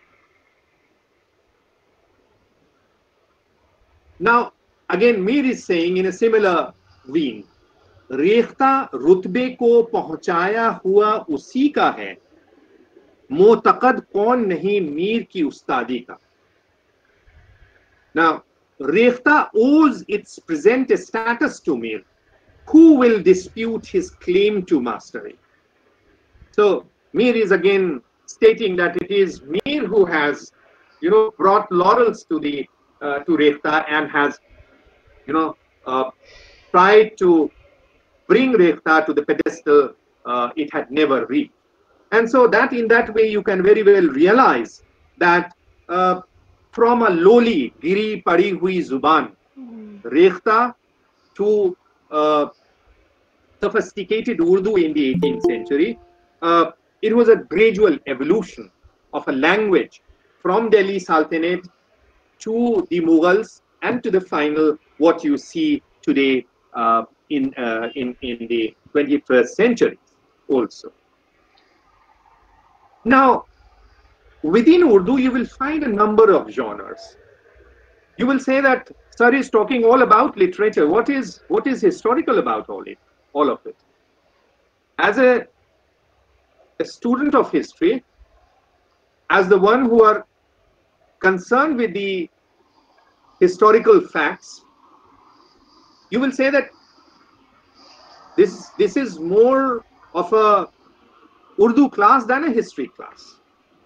Now, again, Mir is saying in a similar vein, Rekhta रुतबे को पहुंचाया हुआ उसी का है, मोतकद कौन नहीं मीर की उस्तादी का. Now, Rekhta owes its present status to Mir. Who will dispute his claim to mastery? So, Mir is again stating that it is Mir who has, brought laurels to the to Rekhta and has, tried to bring Rekhta to the pedestal it had never reached. And so that in that way you can very well realize that from a lowly giri padi hui zuban, Rekhta to sophisticated Urdu in the 18th century, it was a gradual evolution of a language from Delhi Sultanate to the Mughals and to the final what you see today in the 21st century also. Now, within Urdu, you will find a number of genres. You will say that Sir is talking all about literature. What is historical about all of it? As a student of history, as the one who are concerned with the historical facts, you will say that this is more of a Urdu class than a history class.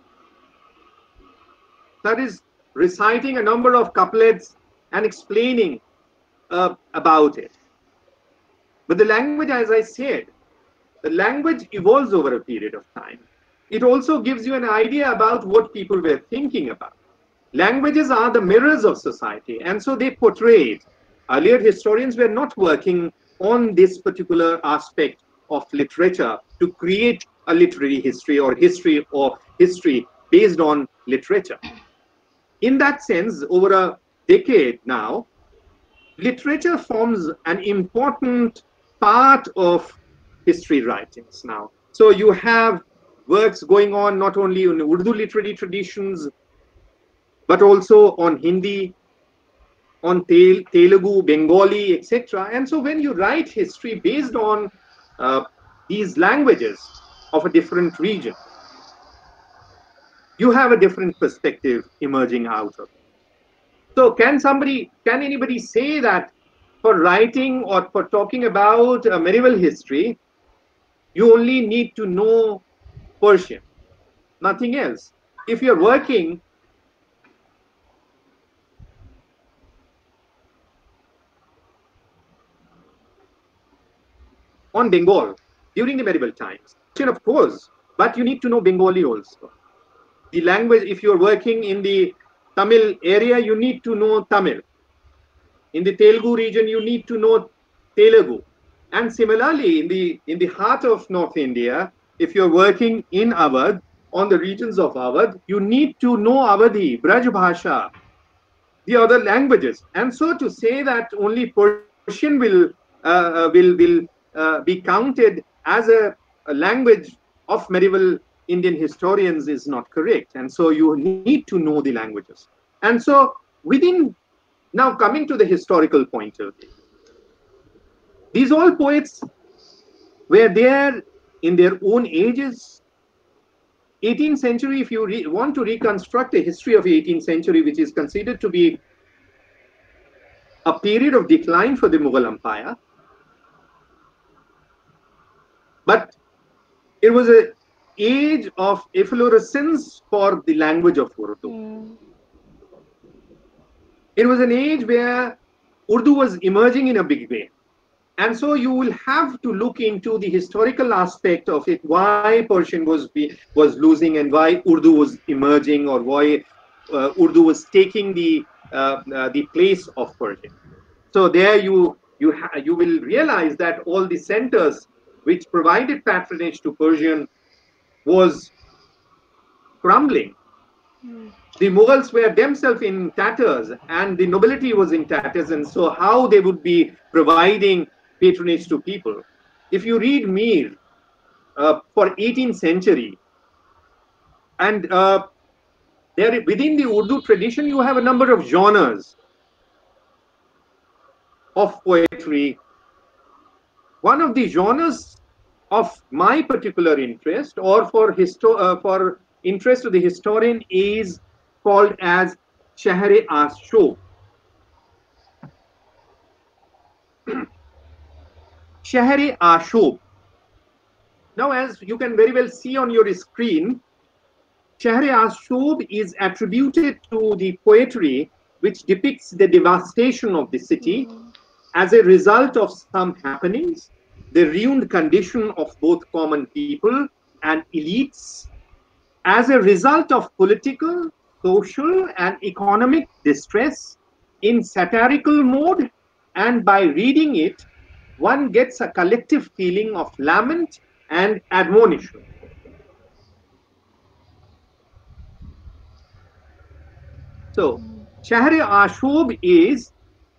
That is reciting a number of couplets and explaining about it. But the language, as I said, the language evolves over a period of time. It also gives you an idea about what people were thinking about. Languages are the mirrors of society, and so they portray it. Earlier historians were not working on this particular aspect of literature to create a literary history or history of history based on literature. In that sense, over a decade now, literature forms an important part of history writings now. So you have works going on not only in Urdu literary traditions, but also on Hindi, on Telugu, Bengali, etc. And so when you write history based on these languages of a different region, you have a different perspective emerging out of it. So can anybody say that for writing or for talking about medieval history, you only need to know Persian, nothing else? If you're working on Bengal during the medieval times. Of course, but you need to know Bengali also. The language, if you're working in the Tamil area, you need to know Tamil. In the Telugu region, you need to know Telugu. And similarly, in the heart of North India, if you're working in Awadh, on the regions of Awadh, you need to know Awadhi, Braj Bhasha, the other languages. And so to say that only Persian will be counted as a language of medieval Indian historians is not correct. And so you need to know the languages. And so now coming to the historical point of view, these all poets were there in their own ages. 18th century, if you want to reconstruct a history of the 18th century, which is considered to be a period of decline for the Mughal Empire, but it was an age of efflorescence for the language of Urdu. It was an age where Urdu was emerging in a big way. And so you will have to look into the historical aspect of it, why Persian was losing and why Urdu was emerging, or why Urdu was taking the place of Persian. So there you will realize that all the centers which provided patronage to Persian was crumbling. The Mughals were themselves in tatters, and the nobility was in tatters, and so how they would be providing patronage to people. If you read Mir for 18th century, and there within the Urdu tradition, you have a number of genres of poetry. One of the genres of my particular interest, or for interest of the historian, is called as Shahr-e-Ashub. Shahr-e-Ashub. Now, as you can very well see on your screen, Shahr-e-Ashub is attributed to the poetry which depicts the devastation of the city as a result of some happenings, the ruined condition of both common people and elites, as a result of political, social, and economic distress in satirical mode, and by reading it, one gets a collective feeling of lament and admonition. So, Shahr-e-Ashub is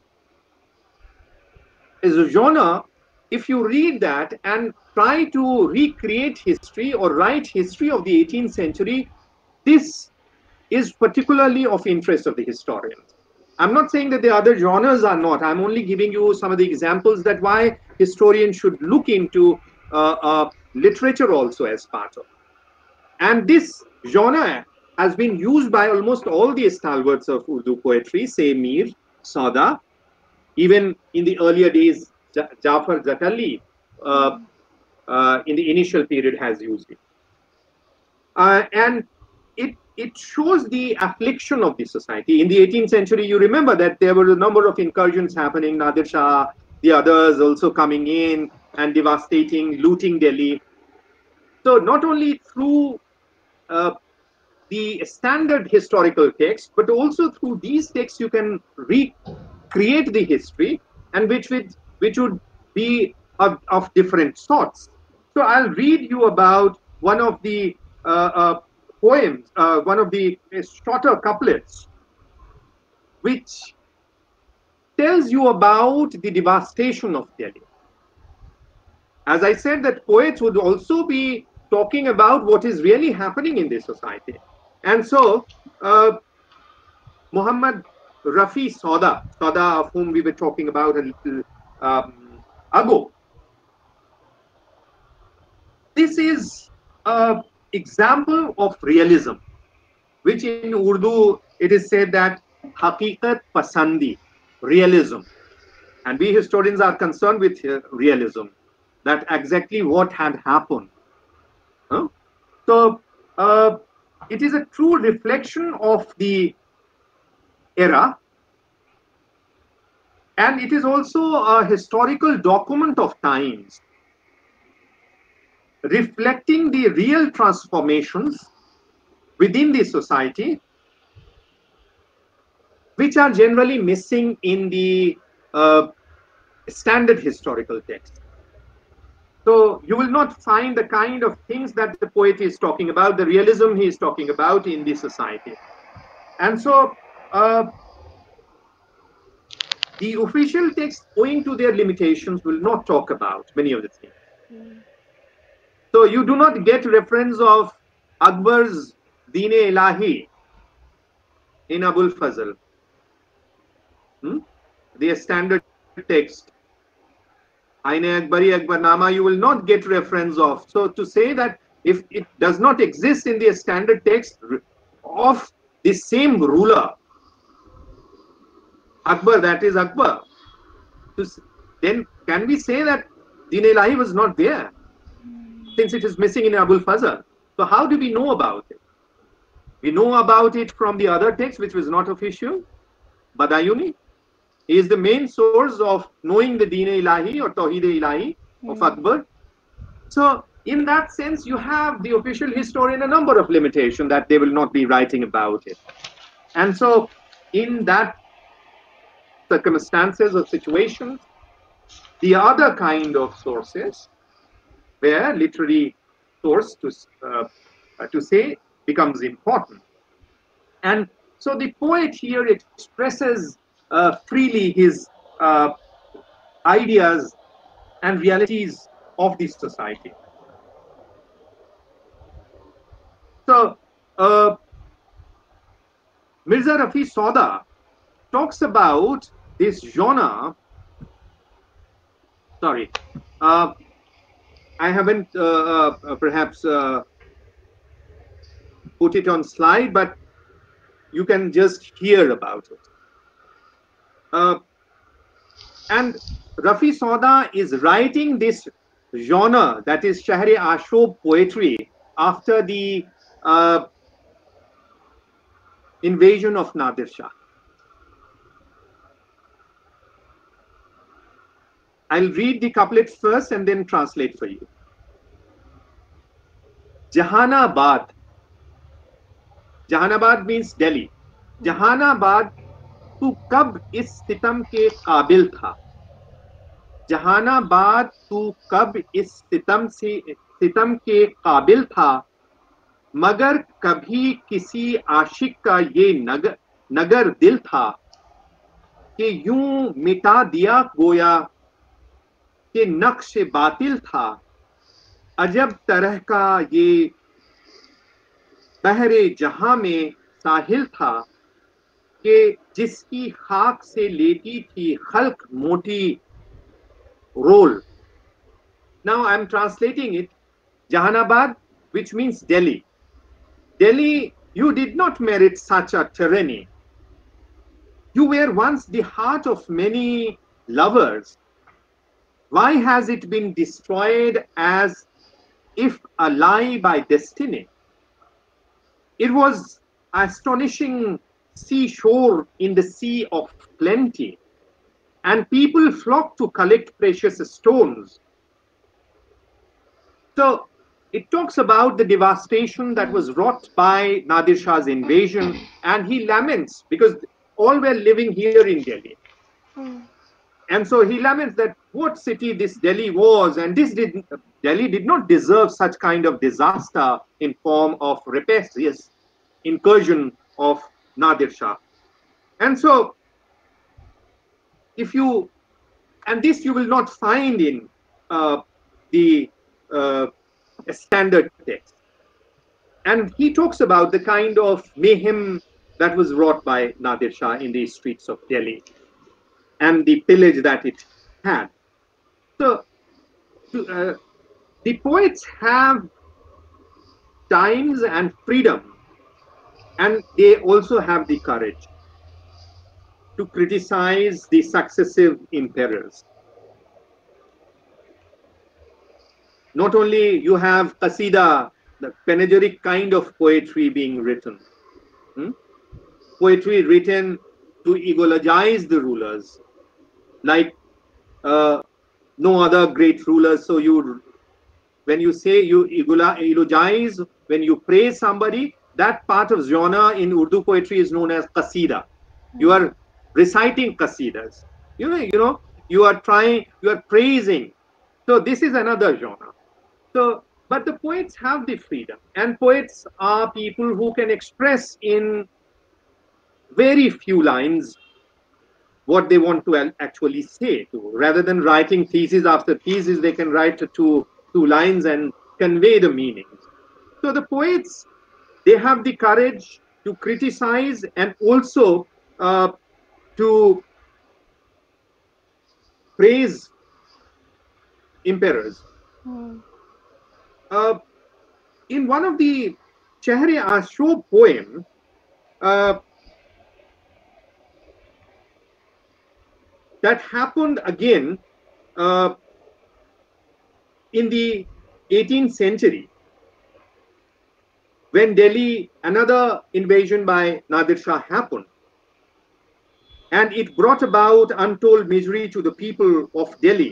a genre. If you read that and try to recreate history or write history of the 18th century, this is particularly of interest of the historians. I'm not saying that the other genres are not. I'm only giving you some of the examples that why historians should look into literature also as part of. And this genre has been used by almost all the stalwarts of Urdu poetry, say Mir, Sauda, even in the earlier days, Jafar Zatalli, in the initial period, has used it. And it shows the affliction of the society. In the 18th century, you remember that there were a number of incursions happening, Nadir Shah, the others also coming in and devastating, looting Delhi. So not only through the standard historical text, but also through these texts you can recreate the history, and which would be of different sorts. So I'll read you about one of the poems, one of the shorter couplets, which tells you about the devastation of Delhi. As I said, that poets would also be talking about what is really happening in this society. And so, Muhammad Rafi Sauda, of whom we were talking about a little ago, this is an example of realism, which in Urdu it is said that haqiqat pasandi, realism. And we historians are concerned with realism, that exactly what had happened. So it is a true reflection of the era, and it is also a historical document of times. reflecting the real transformations within the society, which are generally missing in the standard historical text. So you will not find the kind of things that the poet is talking about, the realism he is talking about in the society. And so the official text, owing to their limitations, will not talk about many of the things. So you do not get reference of Akbar's Deen-e-Ilahi in Abul Fazl, the standard text. Aine-Akbari, Akbarnama, you will not get reference of. So to say that if it does not exist in the standard text of the same ruler, Akbar, that is Akbar, then can we say that Deen-e-Ilahi was not there, since it is missing in Abul Fazl? So how do we know about it? We know about it from the other text, which was not official, Badayuni. He is the main source of knowing the Deen-e-Ilahi or Tawheed-e-Ilahi of Akbar. So in that sense, you have the official historian a number of limitations that they will not be writing about it. And so in that circumstances or situations, the other kind of sources where literary source to say becomes important. And so the poet here expresses freely his ideas and realities of this society. So Mirza Rafi Sauda talks about this genre. Sorry, I haven't perhaps put it on slide, but you can just hear about it. And Rafi Sauda is writing this genre, that is Shahr-e-Ashob poetry, after the invasion of Nadir Shah. I'll read the couplet first and then translate for you. Jahanabad. Jahanabad means Delhi. Jahanabad, तू कब इस सितम के काबिल था? जहानाबाद, तू कब इस सितम के काबिल था? मगर कभी किसी आशिक का ये नगर दिल था कि यूं मिटा दिया गोया कि नक्श बातिल था। अजब तरह का ये बहरे जहां में साहिल था कि जिसकी खाक से लेती थी खल्क मोटी role. Now I am translating it. Jahanabad, which means Delhi. Delhi, you did not merit such a tyranny. You were once the heart of many lovers. Why has it been destroyed as if a lie by destiny? It was astonishing seashore in the sea of plenty, and people flocked to collect precious stones. So it talks about the devastation that was wrought by Nadir Shah's invasion, and he laments because all were living here in Delhi. And so he laments that what city this Delhi was, and Delhi did not deserve such kind of disaster in form of rapacious incursion of Nadir Shah. And so this you will not find in the standard text. And he talks about the kind of mayhem that was wrought by Nadir Shah in the streets of Delhi and the pillage that it had. So the poets have times and freedom, and they also have the courage to criticize the successive emperors. Not only you have qasida, the panegyric kind of poetry being written, poetry written to eulogize the rulers, like no other great rulers. So when you say you eulogize, when you praise somebody, that part of genre in Urdu poetry is known as qasida. You are reciting qasidas. You are praising. So this is another genre. So, but the poets have the freedom, and poets are people who can express in very few lines what they want to actually say. Rather than writing thesis after thesis, they can write two lines and convey the meanings. So the poets, they have the courage to criticize and also to praise emperors. In one of the Shehre-Ashro poem, that happened again in the 18th century, when Delhi, another invasion by Nadir Shah happened. And it brought about untold misery to the people of Delhi.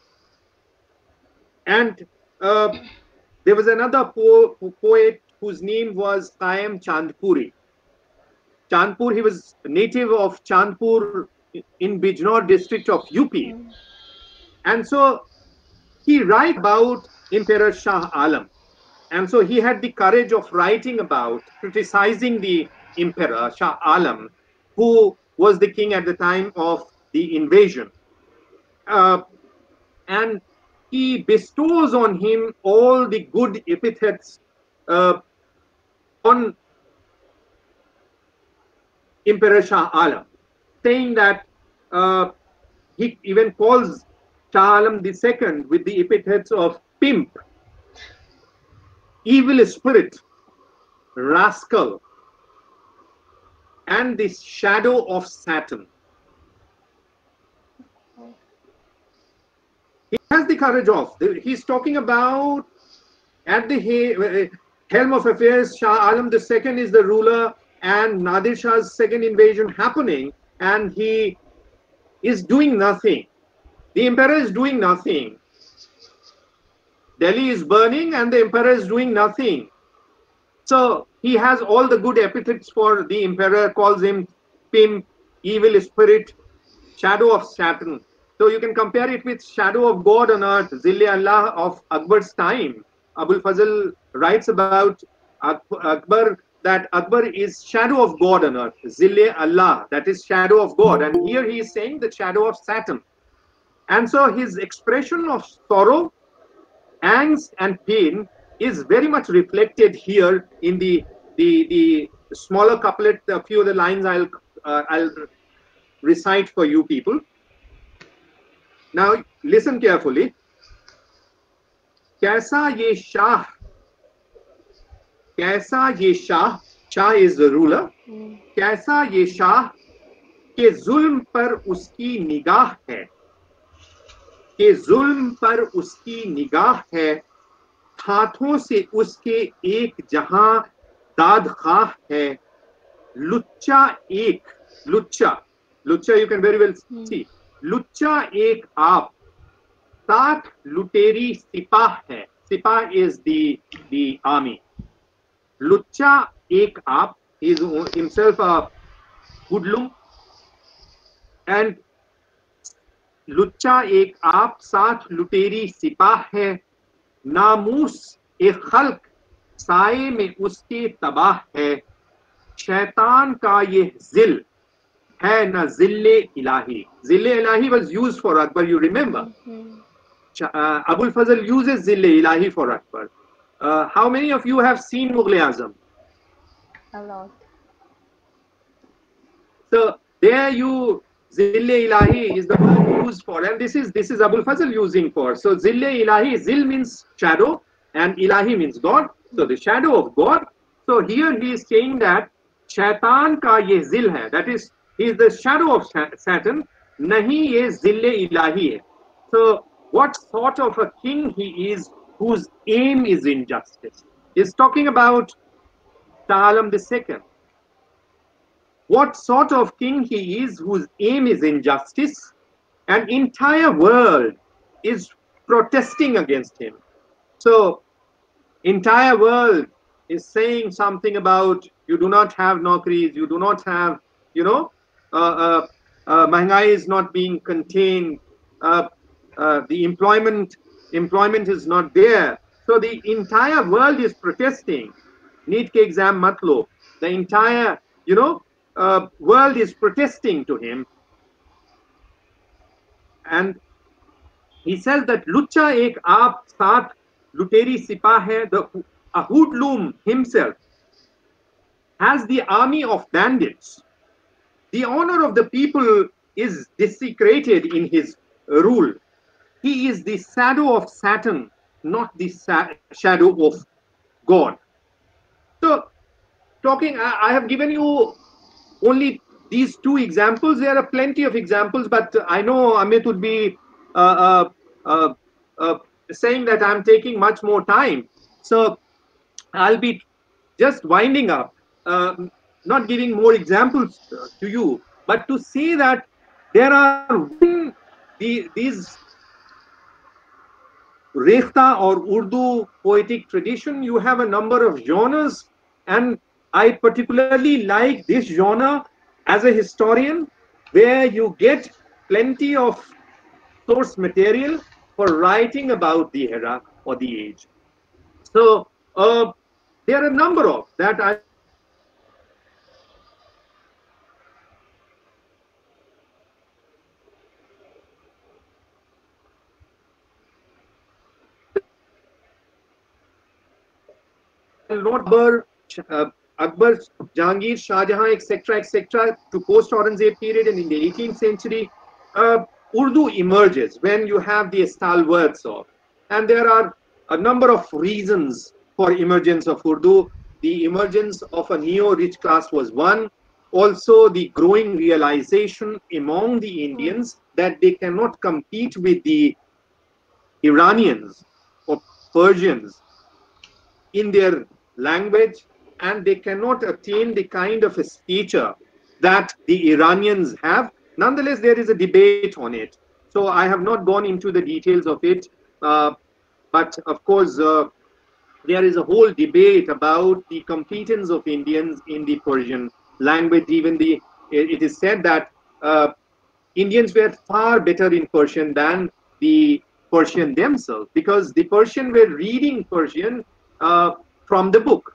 And there was another poet whose name was Qaim Chandpuri. Chandpur, he was native of Chandpur in Bijnor district of UP. And so he writes about Emperor Shah Alam. And so he had the courage of writing about, criticizing the Emperor Shah Alam, who was the king at the time of the invasion. And he bestows on him all the good epithets on Emperor Shah Alam, saying that he even calls Shah Alam II with the epithets of pimp, evil spirit, rascal, and the shadow of Saturn. He has the courage of, he's talking about at the helm of affairs, Shah Alam II is the ruler, and Nadir Shah's second invasion happening, and he is doing nothing. The emperor is doing nothing. Delhi is burning and the emperor is doing nothing. So he has all the good epithets for the emperor, calls him pimp, evil spirit, shadow of Saturn. So you can compare it with shadow of God on earth, Zille Allah of Akbar's time. Abul Fazl writes about Akbar, that Akbar is shadow of God on earth, Zille Allah, that is shadow of God. And here he is saying the shadow of Saturn. And so his expression of sorrow, angst and pain is very much reflected here in the smaller couplet. A few of the lines I'll recite for you people. Now listen carefully. Kaisa ye Shah, Kaisa ye Shah, Shah is the ruler. Kaisa ye Shah ke zulm par uski nigah hai, के जुल्म पर उसकी निगाह है, हाथों से उसके एक जहां दाद खाह है, लुच्चा एक, लुच्चा you can very well see, लुच्चा एक आप, 60 लुटेरी सिपाह है, सिपाह is the army, लुच्चा एक आप, he is himself a hoodlum, and लुच्चा एक आप, 60 लुटेरी सिपाह है, नामूस एक खल्क साए में उसके तबाह है, शैतान का ये जिल है ना जिल्ले इलाही. Zille ilahi was used for Akbar, you remember. Abul Fazl uses zille ilahi for Akbar. How many of you have seen Mughal-e-Azam? A lot. So there you, Zille ilahi is the word used for, and this is Abul Fazl using for. So Zille ilahi, zil means shadow and ilahi means God. So the shadow of God. So here he is saying that shaitan ka ye zil hai, that is, he is the shadow of Saturn, nahi ye zille ilahi hai. So what sort of a king he is whose aim is injustice? He's talking about Shah Alam II. What sort of king he is whose aim is injustice, and entire world is protesting against him. So entire world is saying something about you do not have nokris, you do not have, mahanga is not being contained, the employment is not there. So the entire world is protesting. NEET ke exam mat lo. The entire, world is protesting to him. And he says that Lucha ek aap saath luteri sipah hai, a hoodlum himself has the army of bandits. The honor of the people is desecrated in his rule. He is the shadow of Saturn, not the shadow of God. So, I have given you only these two examples. There are plenty of examples, but I know Amit would be saying that I'm taking much more time. So, I'll be just winding up, not giving more examples to you, but to say that there are within these Rekhta or Urdu poetic tradition, you have a number of genres, and I particularly like this genre as a historian, where you get plenty of source material for writing about the era or the age. So there are a number of that I not Akbar, Jahangir, Shah Jahan, etc., to post-Aurangzeb period, and in the 18th century, Urdu emerges when you have the stalwarts of, and there are a number of reasons for emergence of Urdu. The emergence of a neo-rich class was one. Also, the growing realization among the Indians that they cannot compete with the Iranians or Persians in their language, and they cannot attain the kind of a stature that the Iranians have. Nonetheless, there is a debate on it. So I have not gone into the details of it, but of course, there is a whole debate about the competence of Indians in the Persian language. Even it is said that Indians were far better in Persian than the Persian themselves, because the Persian were reading Persian from the book.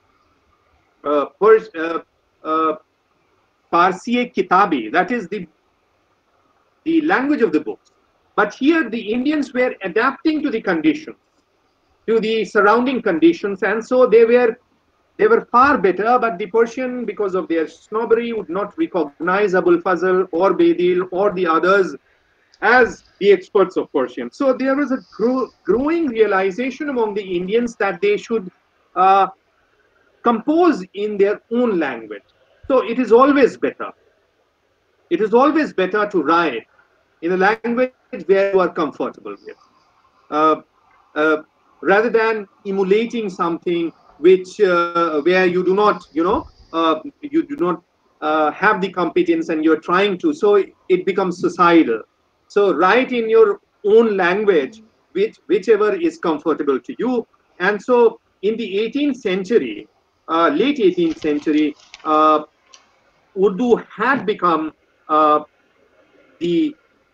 Parsi Kitabi, that is the language of the books. But here the Indians were adapting to the conditions, to the surrounding conditions, and so they were far better. But the Persian, because of their snobbery, would not recognize Abul Fazl or Bedil or the others as the experts of Persian. So there was a growing realization among the Indians that they should compose in their own language. So it is always better. It is always better to write in a language where you are comfortable with, rather than emulating something which where you do not, you do not have the competence and you're trying to. So it becomes suicidal. So write in your own language, whichever is comfortable to you. And so in the 18th century, late 18th century, Urdu had become the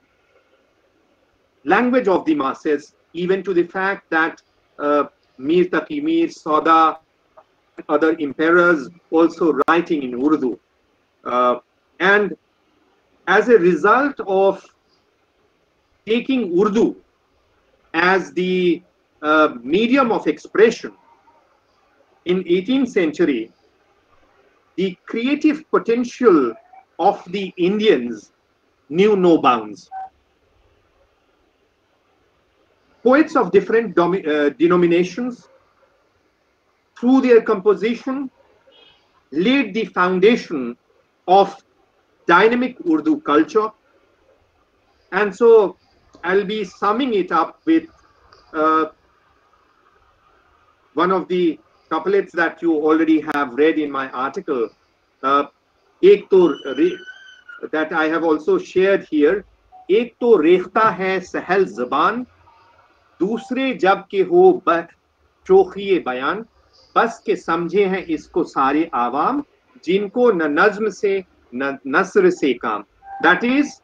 language of the masses, even to the fact that Mir Taqi Mir, Sauda, other emperors also writing in Urdu. And as a result of taking Urdu as the medium of expression, in 18th century, the creative potential of the Indians knew no bounds. Poets of different denominations, through their composition, laid the foundation of dynamic Urdu culture. And so I'll be summing it up with one of the couplets that you already have read in my article, एक तो that I have also shared here. एक तो रेख्ता है सहल ज़बान, दूसरे जब के हो शोखिए बयान, बस के समझे हैं इसको सारे आवाम, जिनको न नज्म से न नस्र से काम. That is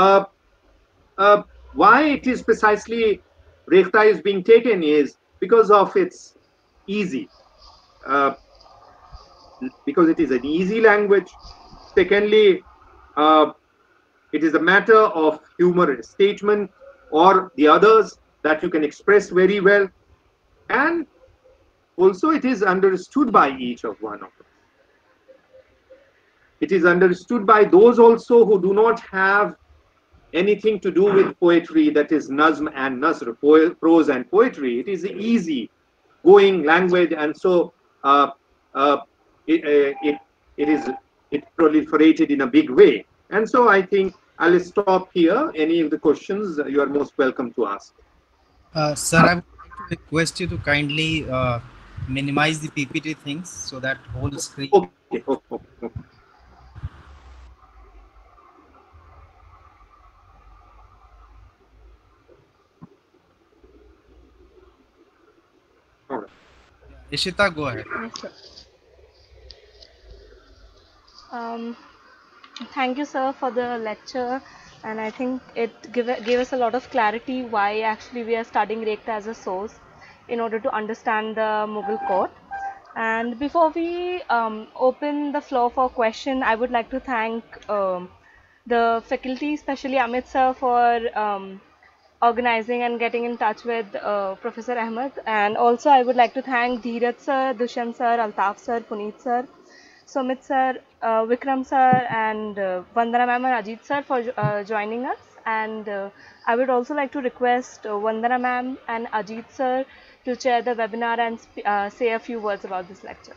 why it is precisely Rekhta is being taken is because of its easy, uh, because it is an easy language. Secondly, it is a matter of humorous statement or the others that you can express very well, and also it is understood by each of one of us. It is understood by those also who do not have anything to do with poetry, that is nazm and nasr, prose and poetry. It is an easy going language, and so uh, uh, it is it proliferated in a big way. And so I think I'll stop here. Any of the questions you are most welcome to ask. Sir, I would like to request you to kindly minimize the PPT things so that whole screen. Okay. All right. Ishita, go ahead. Yes, sir. Thank you, sir, for the lecture, and I think it gave us a lot of clarity why actually we are studying Rekhta as a source in order to understand the Mughal court. And before we open the floor for question, I would like to thank the faculty, especially Amit sir, for organizing and getting in touch with Professor Ahmed. And also I would like to thank Dheeraj sir, Dushyant sir, Altaf sir, Puneet sir, Sumit sir, Vikram sir, and Vandana ma'am and Ajit sir for joining us. And I would also like to request Vandana ma'am and Ajit sir to chair the webinar and say a few words about this lecture.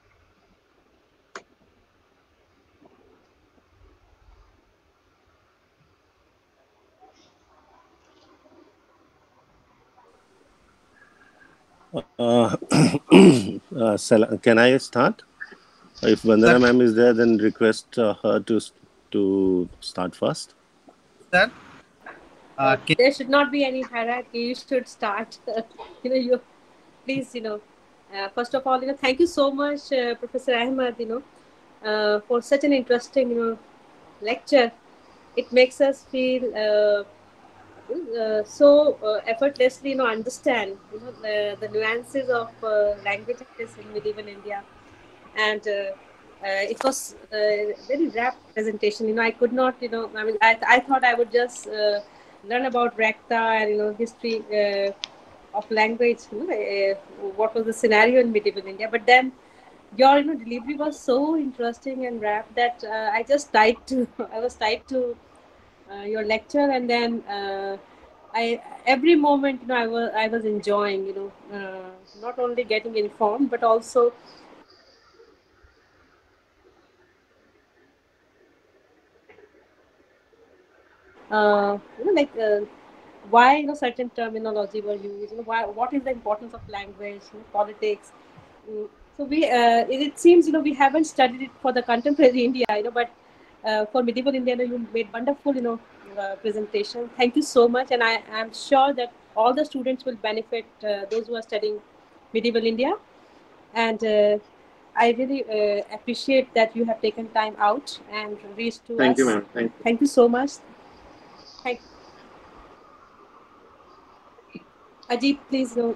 Can I start? If Vandana ma'am is there, then request her to start first. Sir? There should not be any hierarchy. You should start. You please, first of all, thank you so much, Professor Ahmed, for such an interesting, lecture. It makes us feel so effortlessly, understand, the nuances of languages in medieval India, and it was a very rapt presentation. I could not, I thought I would just learn about Rekhta and history of language. What was the scenario in medieval India? But then your delivery was so interesting and rapt that I just tied to. I was tied to your lecture, and then every moment I was enjoying. Not only getting informed but also. Why certain terminology were used, what is the importance of language, politics. So it seems we haven't studied it for the contemporary India, but for medieval India, you made wonderful presentation. Thank you so much, and I am sure that all the students will benefit, those who are studying medieval India, and I really appreciate that you have taken time out and reached to us. Thank you, ma'am. Thank you so much. Ajit, please go.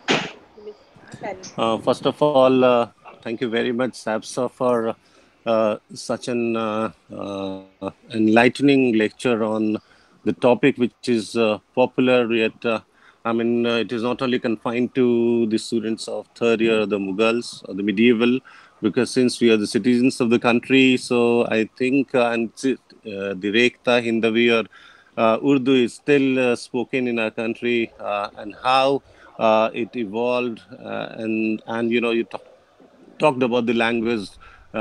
First of all, thank you very much, Sapsa, for such an enlightening lecture on the topic, which is popular yet. It is not only confined to the students of third year, the Mughals, or the medieval, because since we are the citizens of the country, so I think the Rekhta, Hindavi, or Urdu is still spoken in our country, and how it evolved, and you talked about the language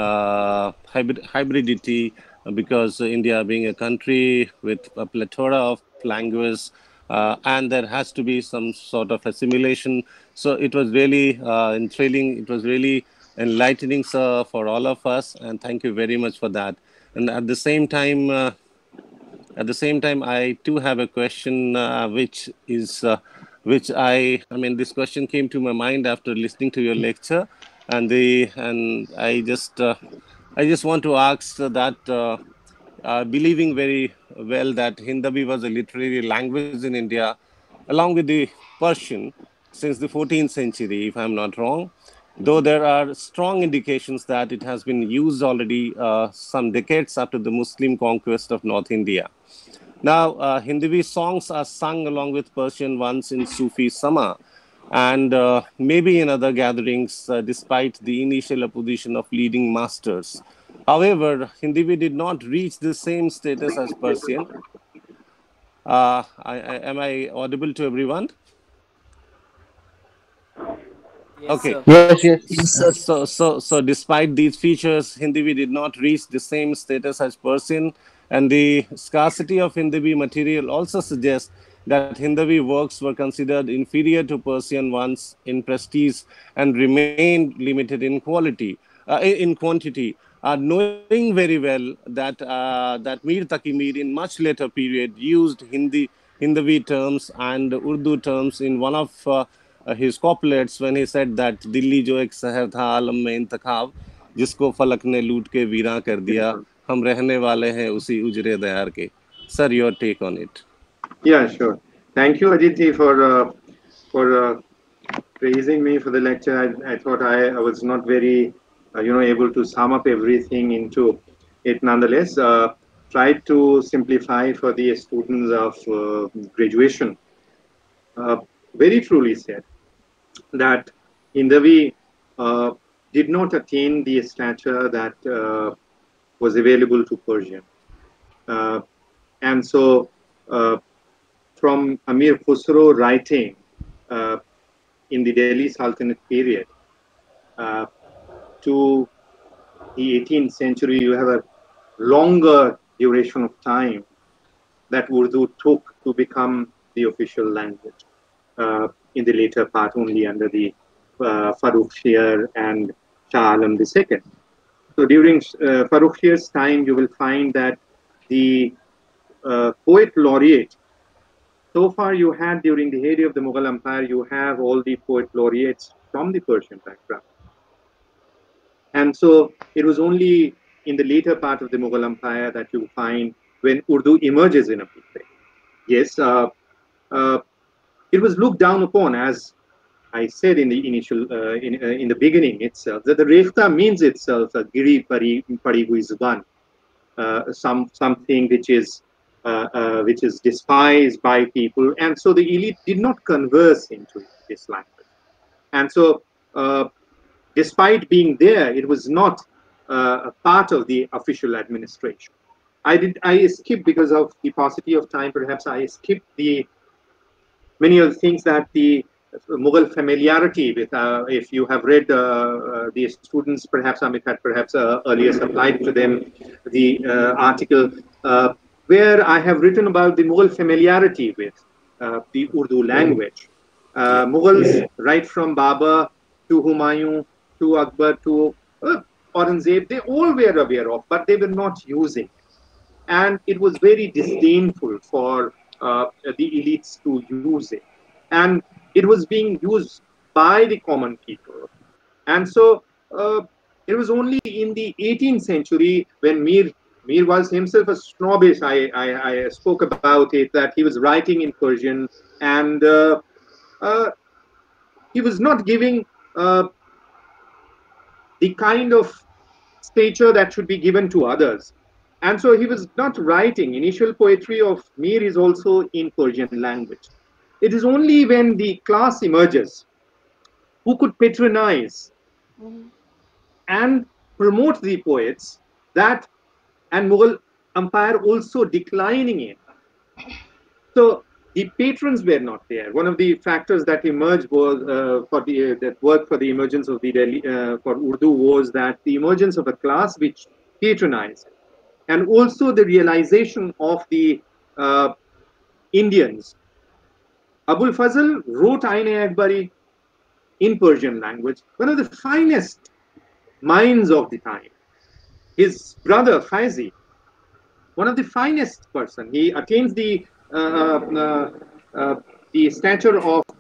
hybridity, because India being a country with a plethora of languages, and there has to be some sort of assimilation. So it was really thrilling. It was really enlightening, sir, for all of us, and thank you very much for that. And at the same time, I too have a question, which is which this question came to my mind after listening to your lecture, and I just want to ask that believing very well that Hindavi was a literary language in India, along with the Persian, since the 14th century, if I'm not wrong, though there are strong indications that it has been used already some decades after the Muslim conquest of North India. Now, Hindavi songs are sung along with Persian ones in Sufi Sama, and maybe in other gatherings, despite the initial opposition of leading masters. However, Hindavi did not reach the same status as Persian. Am I audible to everyone? Yes, Okay. sir. Yes. So despite these features, Hindavi did not reach the same status as Persian, and the scarcity of Hindavi material also suggests that Hindavi works were considered inferior to Persian ones in prestige and remained limited in quantity. Knowing very well that Mir Taqi Mir in much later period used Hindavi terms and Urdu terms in one of his couplets when he said that Delhi जो एक शहर था आलम में इंतखाब जिसको फलक ने लूट के वीरां कर दिया हम रहने वाले हैं उसी उजरे दयार के. Sir, your take on it. Yeah, sure. Thank you, Aditi, for praising me for the lecture. I thought I was not very able to sum up everything into it. Nonetheless, tried to simplify for the students of graduation. Very truly said that Hindavi did not attain the stature that was available to Persian. And so from Amir Khusro writing in the Delhi Sultanate period to the 18th century, you have a longer duration of time that Urdu took to become the official language. In the later part, only under the Farrukhsiyar and Shah Alam II. So during Farrukhsiyar's time, you will find that the poet laureate, so far you had during the heyday of the Mughal Empire, you have all the poet laureates from the Persian background. And so it was only in the later part of the Mughal Empire that you find when Urdu emerges in a big way. Yes, it was looked down upon, as I said in the initial, in the beginning itself, that the Rekhta means itself a Giri Pari Hui Zuban, something which is despised by people, and so the elite did not converse into this language. And so, despite being there, it was not a part of the official administration. I skipped, because of the paucity of time, perhaps I skipped many of the things that the Mughal familiarity with, if you have read the students, perhaps Amit had earlier supplied to them the article where I have written about the Mughal familiarity with the Urdu language. Mughals, right from Babur to Humayun to Akbar to Aurangzeb, they all were aware of, but they were not using it. And it was very disdainful for the elites to use it. And it was being used by the common people. And so it was only in the 18th century when Mir was himself a snobbish, I spoke about it, that he was writing in Persian, and he was not giving the kind of stature that should be given to others. And so he was not writing. Initial poetry of Mir is also in Persian language. It is only when the class emerges who could patronize and promote the poets, that, and Mughal Empire also declining it. So the patrons were not there. One of the factors that emerged was that worked for the emergence of the Delhi for Urdu was that the emergence of a class which patronized, and also the realization of the Indians. Abul Fazl wrote Ain-e-Akbari in Persian language, one of the finest minds of the time. His brother Faizi, one of the finest person. He attains the stature of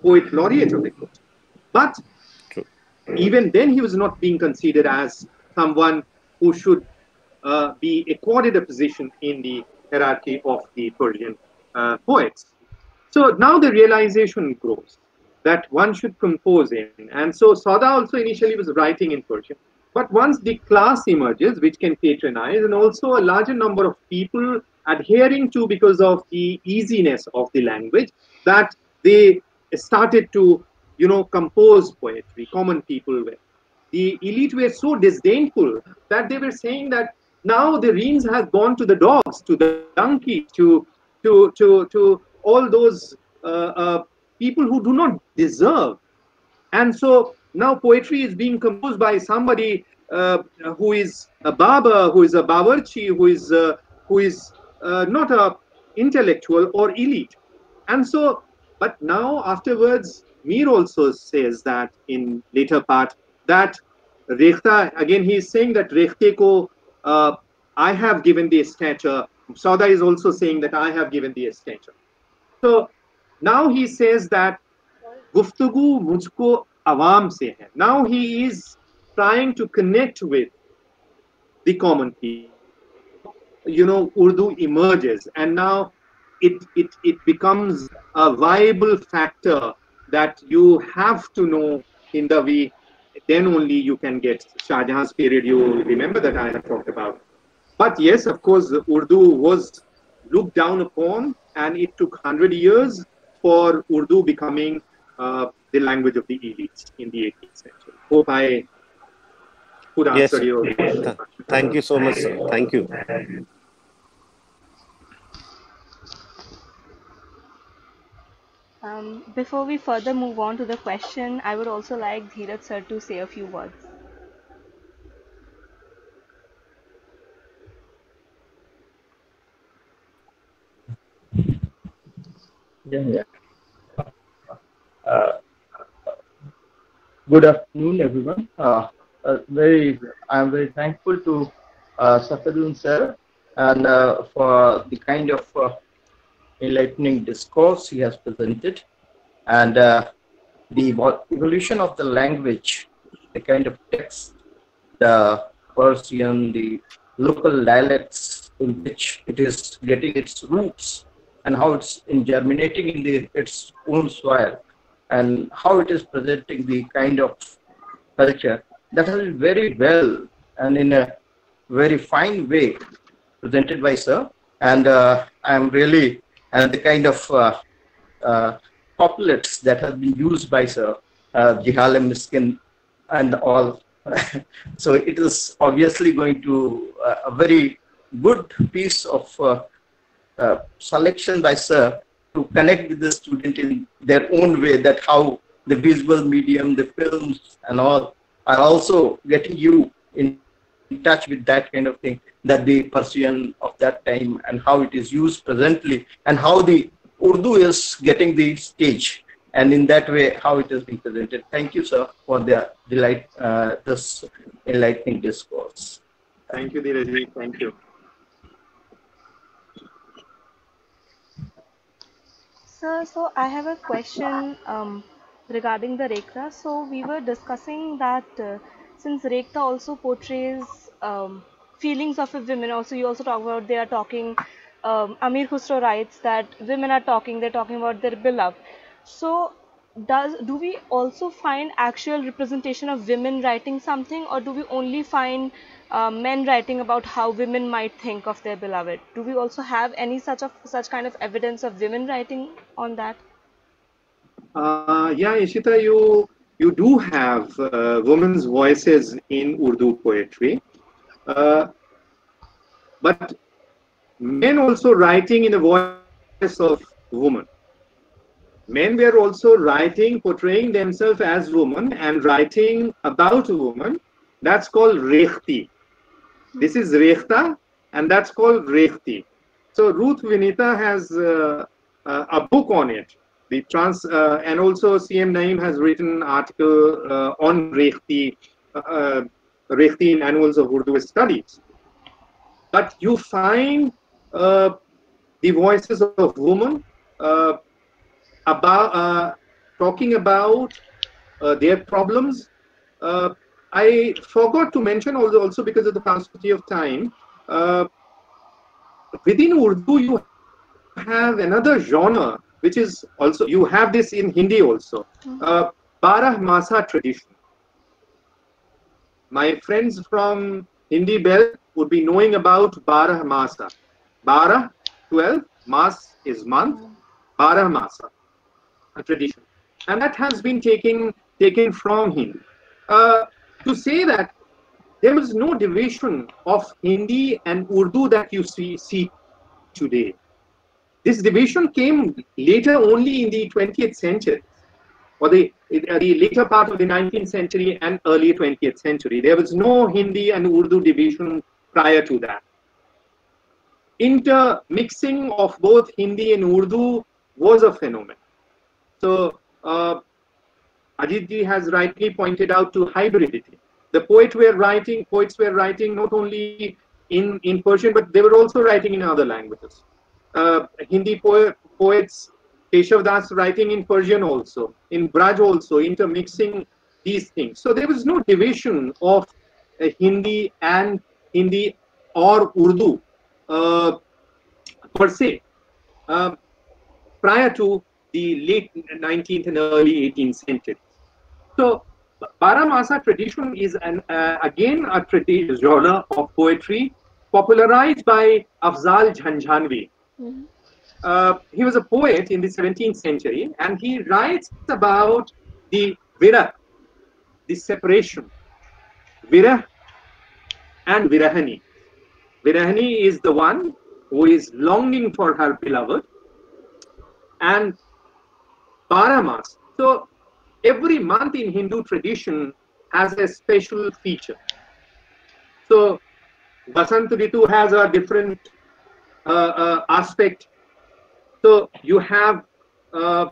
poet laureate of the court. But even then, he was not being considered as someone who should be accorded a position in the hierarchy of the Persian poets. So now the realization grows that one should compose in. And so Sada also initially was writing in Persian. But once the class emerges, which can patronize, and also a larger number of people adhering to because of the easiness of the language, that they started to, compose poetry, common people were. The elite were so disdainful that they were saying that now the reins have gone to the dogs, to the donkeys, to all those people who do not deserve. And so now poetry is being composed by somebody who is a barber, who is a bawarchi, who is not a intellectual or elite. And so, but now afterwards, Mir also says that in later part that Rekhta, again he is saying that Rekhte ko I have given the stature. Sada is also saying that I have given the stature. So now he says that Guftugu mujhko awam se hai. Now he is trying to connect with the common people. Urdu emerges, and now it becomes a viable factor that you have to know Hindavi. Then only you can get Shah Jahan's period. You remember that I have talked about. But yes, of course, Urdu was looked down upon, and it took 100 years for Urdu becoming the language of the elites in the 18th century. Hope I could answer your question. Thank you so much, sir. Thank you. Before we further move on to the question, I would also like Dheeraj sir to say a few words. Yeah. Good afternoon, everyone. I'm very thankful to Safeddin sir and for the kind of enlightening discourse he has presented, and the evolution of the language, the kind of text, the Persian, the local dialects in which it is getting its roots, and how it's germinating in its own soil, and how it is presenting the kind of culture that has been very well and in a very fine way presented by sir. And I'm really, and the kind of couplets that have been used by sir, Jihal Miskin and all. So it is obviously going to a very good piece of selection by sir to connect with the student in their own way, that how the visual medium, the films and all are also getting you in touch with that kind of thing, that the Persian of that time and how it is used presently, and how the Urdu is getting the stage, and in that way how it is being presented. Thank you, sir, for the this enlightening discourse. Thank you, Dheeraj. Thank you. Sir, so I have a question regarding the Rekhta. So we were discussing that since Rekhta also portrays feelings of a women, also you also talk about they are talking, Amir Khusro writes that women are talking, they're talking about their beloved. So do we also find actual representation of women writing something, or do we only find men writing about how women might think of their beloved? Do we also have any such kind of evidence of women writing on that? Yeah, Ishita, you do have women's voices in Urdu poetry, but men also writing in the voice of women. Men were also writing, portraying themselves as women and writing about a woman. That's called Rekhti. This is Rekhta, and that's called Rekhti. So Ruth Vinita has a book on it. And also CM Naeem has written an article on Rekhti, Rekhti in Annuals of Urdu Studies. But you find the voices of women talking about their problems. I forgot to mention also because of the paucity of time. Within Urdu, you have another genre, which is also, you have this in Hindi also, Barah Masa tradition. My friends from Hindi belt would be knowing about Barah Masa. Barah, 12, Mas is month, Barah Masa, a tradition. And that has been taken from Hindi. To say that there was no division of Hindi and Urdu that you see today. This division came later only in the 20th century, or the later part of the 19th century and early 20th century. There was no Hindi and Urdu division prior to that. Intermixing of both Hindi and Urdu was a phenomenon. So Ajit ji has rightly pointed out to hybridity. The poets were writing not only in Persian, but they were also writing in other languages. Hindi poets, Keshav Das writing in Persian also, in Braj also, intermixing these things. So there was no division of Hindi or Urdu per se prior to the late 19th and early 18th centuries. So Barah Masa tradition is again a genre of poetry popularized by Afzal Jhanjhanvi. He was a poet in the 17th century, and he writes about the virah, the separation, virah and virahani. Virahani is the one who is longing for her beloved, and Barah Mas. So every month in Hindu tradition has a special feature. So Basant Ritu has a different aspect. So you have Varsha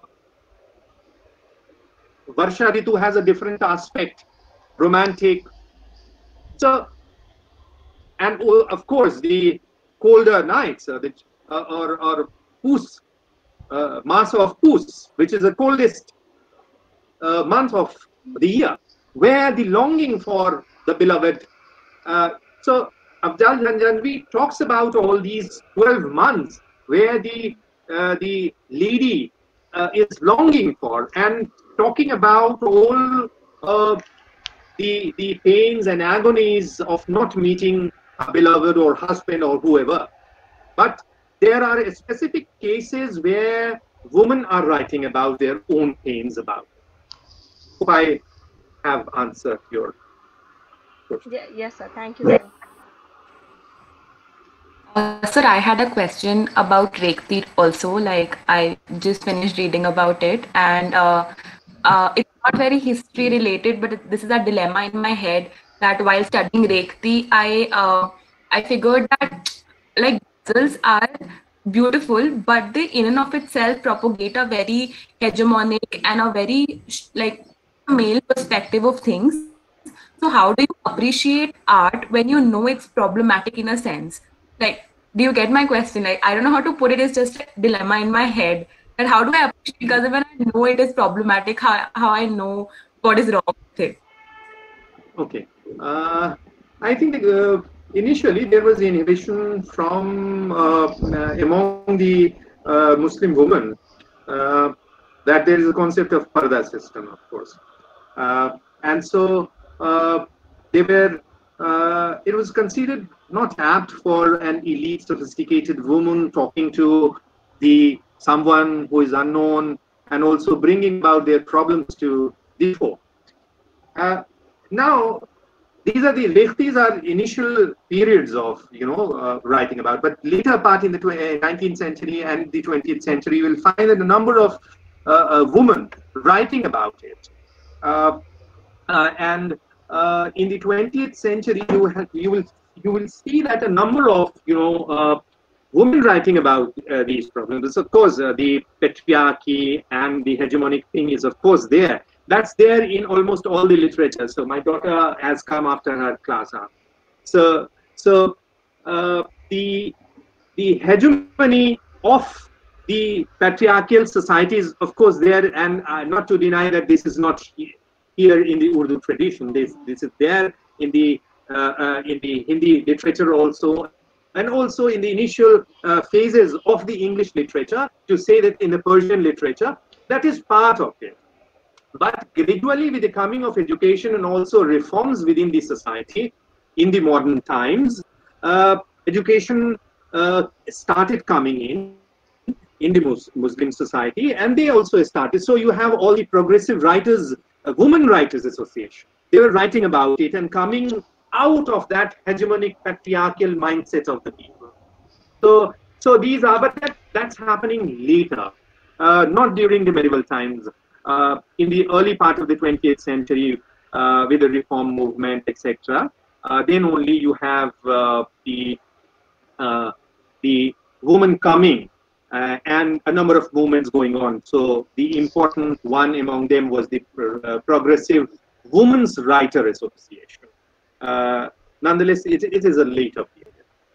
Ritu has a different aspect, romantic. So, and of course the colder nights, or Poos, Mass of Poos, which is the coldest month of the year, where the longing for the beloved. So Afzal Jhanjhanvi talks about all these 12 months where the lady is longing for, and talking about all the pains and agonies of not meeting a beloved or husband or whoever. But there are specific cases where women are writing about their own pains about. Hope I have answered your question. Yes, sir. Thank you, sir. Sir, I had a question about Rekhti also. Like, I just finished reading about it, and it's not very history related, but this is a dilemma in my head that while studying Rekhti, I figured that like ghazals are beautiful, but they in and of itself propagate a very hegemonic and a very like male perspective of things. So how do you appreciate art when you know it's problematic in a sense? Like, do you get my question? Like, I don't know how to put it. It's just a dilemma in my head. That how do I appreciate, because when I know it is problematic, how I know what is wrong with it? Okay. I think initially there was inhibition from among the Muslim women that there is a concept of parda system, of course. And so they were, it was considered not apt for an elite, sophisticated woman talking to someone who is unknown, and also bringing about their problems to the fore. Now, these Rekhtis are initial periods of writing about, but later part in the 19th century and the 20th century, you will find that a number of women writing about it. And in the 20th century, you will see that a number of women writing about these problems. Of course, the patriarchy and the hegemonic thing is of course there. That's there in almost all the literature. So my daughter has come after her class. So the hegemony of the patriarchal societies, of course, there, and not to deny that this is not here in the Urdu tradition. This is there in the Hindi literature also, and also in the initial phases of the English literature, to say that in the Persian literature, that is part of it. But gradually, with the coming of education and also reforms within the society in the modern times, education started coming in the Muslim society, and they also started. So you have all the progressive writers, Women Writers Association. They were writing about it and coming out of that hegemonic patriarchal mindset of the people. So these are, but that's happening later, not during the medieval times. In the early part of the 20th century, with the reform movement, etc., then only you have the woman coming and a number of movements going on. So the important one among them was the Progressive Women's Writer Association. Nonetheless, it is a later period.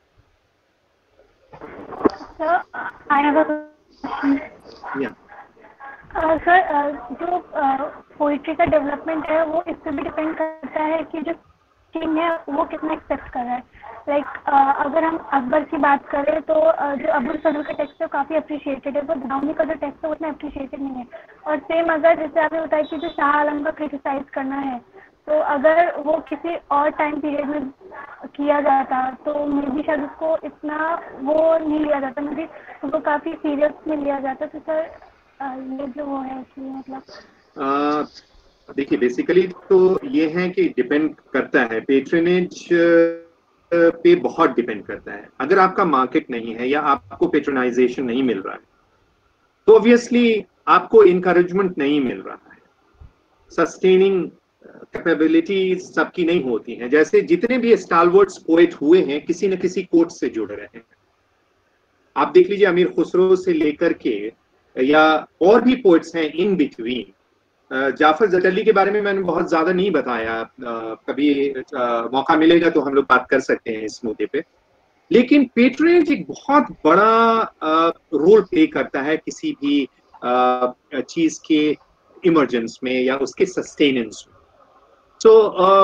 Sir, I have a question. Yeah. Sir, जो poetry का development है वो इस पर भी depend करता है कि जो किंग है वो कितना एक्सेप्ट कर रहा है. लाइक अगर हम अकबर की बात करें तो जो अबुल फजल का टेक्स्ट है काफ़ी अप्रिशिएटेड है, वो बदाऊनी का जो टेक्स्ट है वो इतना अप्रिशिएटेड नहीं है. और सेम अगर जैसे आपने बताया कि जो शाह आलम का क्रिटिसाइज करना है, तो अगर वो किसी और टाइम पीरियड में किया जाता तो मे बी शायद उसको इतना वो नहीं लिया जाता, मे बी उसको काफ़ी सीरियस में लिया जाता. तो सर ये जो वो है कि मतलब देखिए, बेसिकली तो ये है कि डिपेंड करता है, पेट्रोनेज पे बहुत डिपेंड करता है. अगर आपका मार्केट नहीं है या आपको पेट्रोनाइजेशन नहीं मिल रहा है तो ऑब्वियसली आपको इनकरेजमेंट नहीं मिल रहा है. सस्टेनिंग कैपेबिलिटी सबकी नहीं होती है. जैसे जितने भी स्टालवर्ड्स पोएट हुए हैं किसी न किसी कोर्ट से जुड़ रहे हैं. आप देख लीजिए, अमीर खुसरो से लेकर के या और भी पोएट्स हैं इन बिटवीन. जाफर जटली के बारे में मैंने बहुत ज्यादा नहीं बताया, कभी मौका मिलेगा तो हम लोग बात कर सकते हैं इस मुद्दे पे. लेकिन पेट्रोनेज एक बहुत बड़ा रोल प्ले करता है किसी भी चीज के इमरजेंस में या उसके सस्टेनेंस में. सो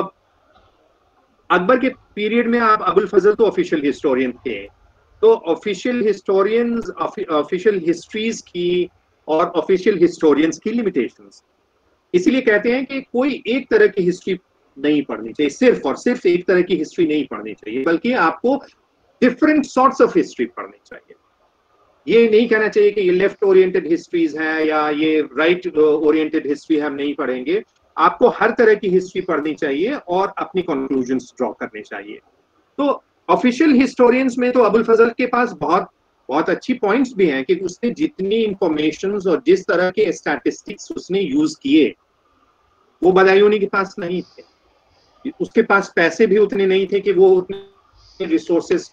अकबर के पीरियड में आप अबुल फजल तो ऑफिशियल हिस्टोरियन थे, तो ऑफिशियल हिस्टोरियंस, ऑफिशियल हिस्ट्रीज की और ऑफिशियल हिस्टोरियंस की लिमिटेशंस. इसीलिए कहते हैं कि कोई एक तरह की हिस्ट्री नहीं पढ़नी चाहिए, सिर्फ और सिर्फ एक तरह की हिस्ट्री नहीं पढ़नी चाहिए, बल्कि आपको डिफरेंट सॉर्ट्स ऑफ हिस्ट्री पढ़नी चाहिए. ये नहीं कहना चाहिए कि ये लेफ्ट ओरिएंटेड हिस्ट्रीज हैं या ये राइट ओरिएंटेड हिस्ट्री हम नहीं पढ़ेंगे. आपको हर तरह की हिस्ट्री पढ़नी चाहिए और अपनी कंक्लूजन्स ड्रॉ करने चाहिए. तो ऑफिशियल हिस्टोरियंस में तो अबुल फजल के पास बहुत अच्छी पॉइंट्स भी हैं कि उसने जितनी इंफॉर्मेशंस और जिस तरह के स्टैटिस्टिक्स उसने यूज किए वो बदायूनी के पास नहीं थे. उसके पास पैसे भी उतने नहीं थे कि वो उतने रिसोर्सेस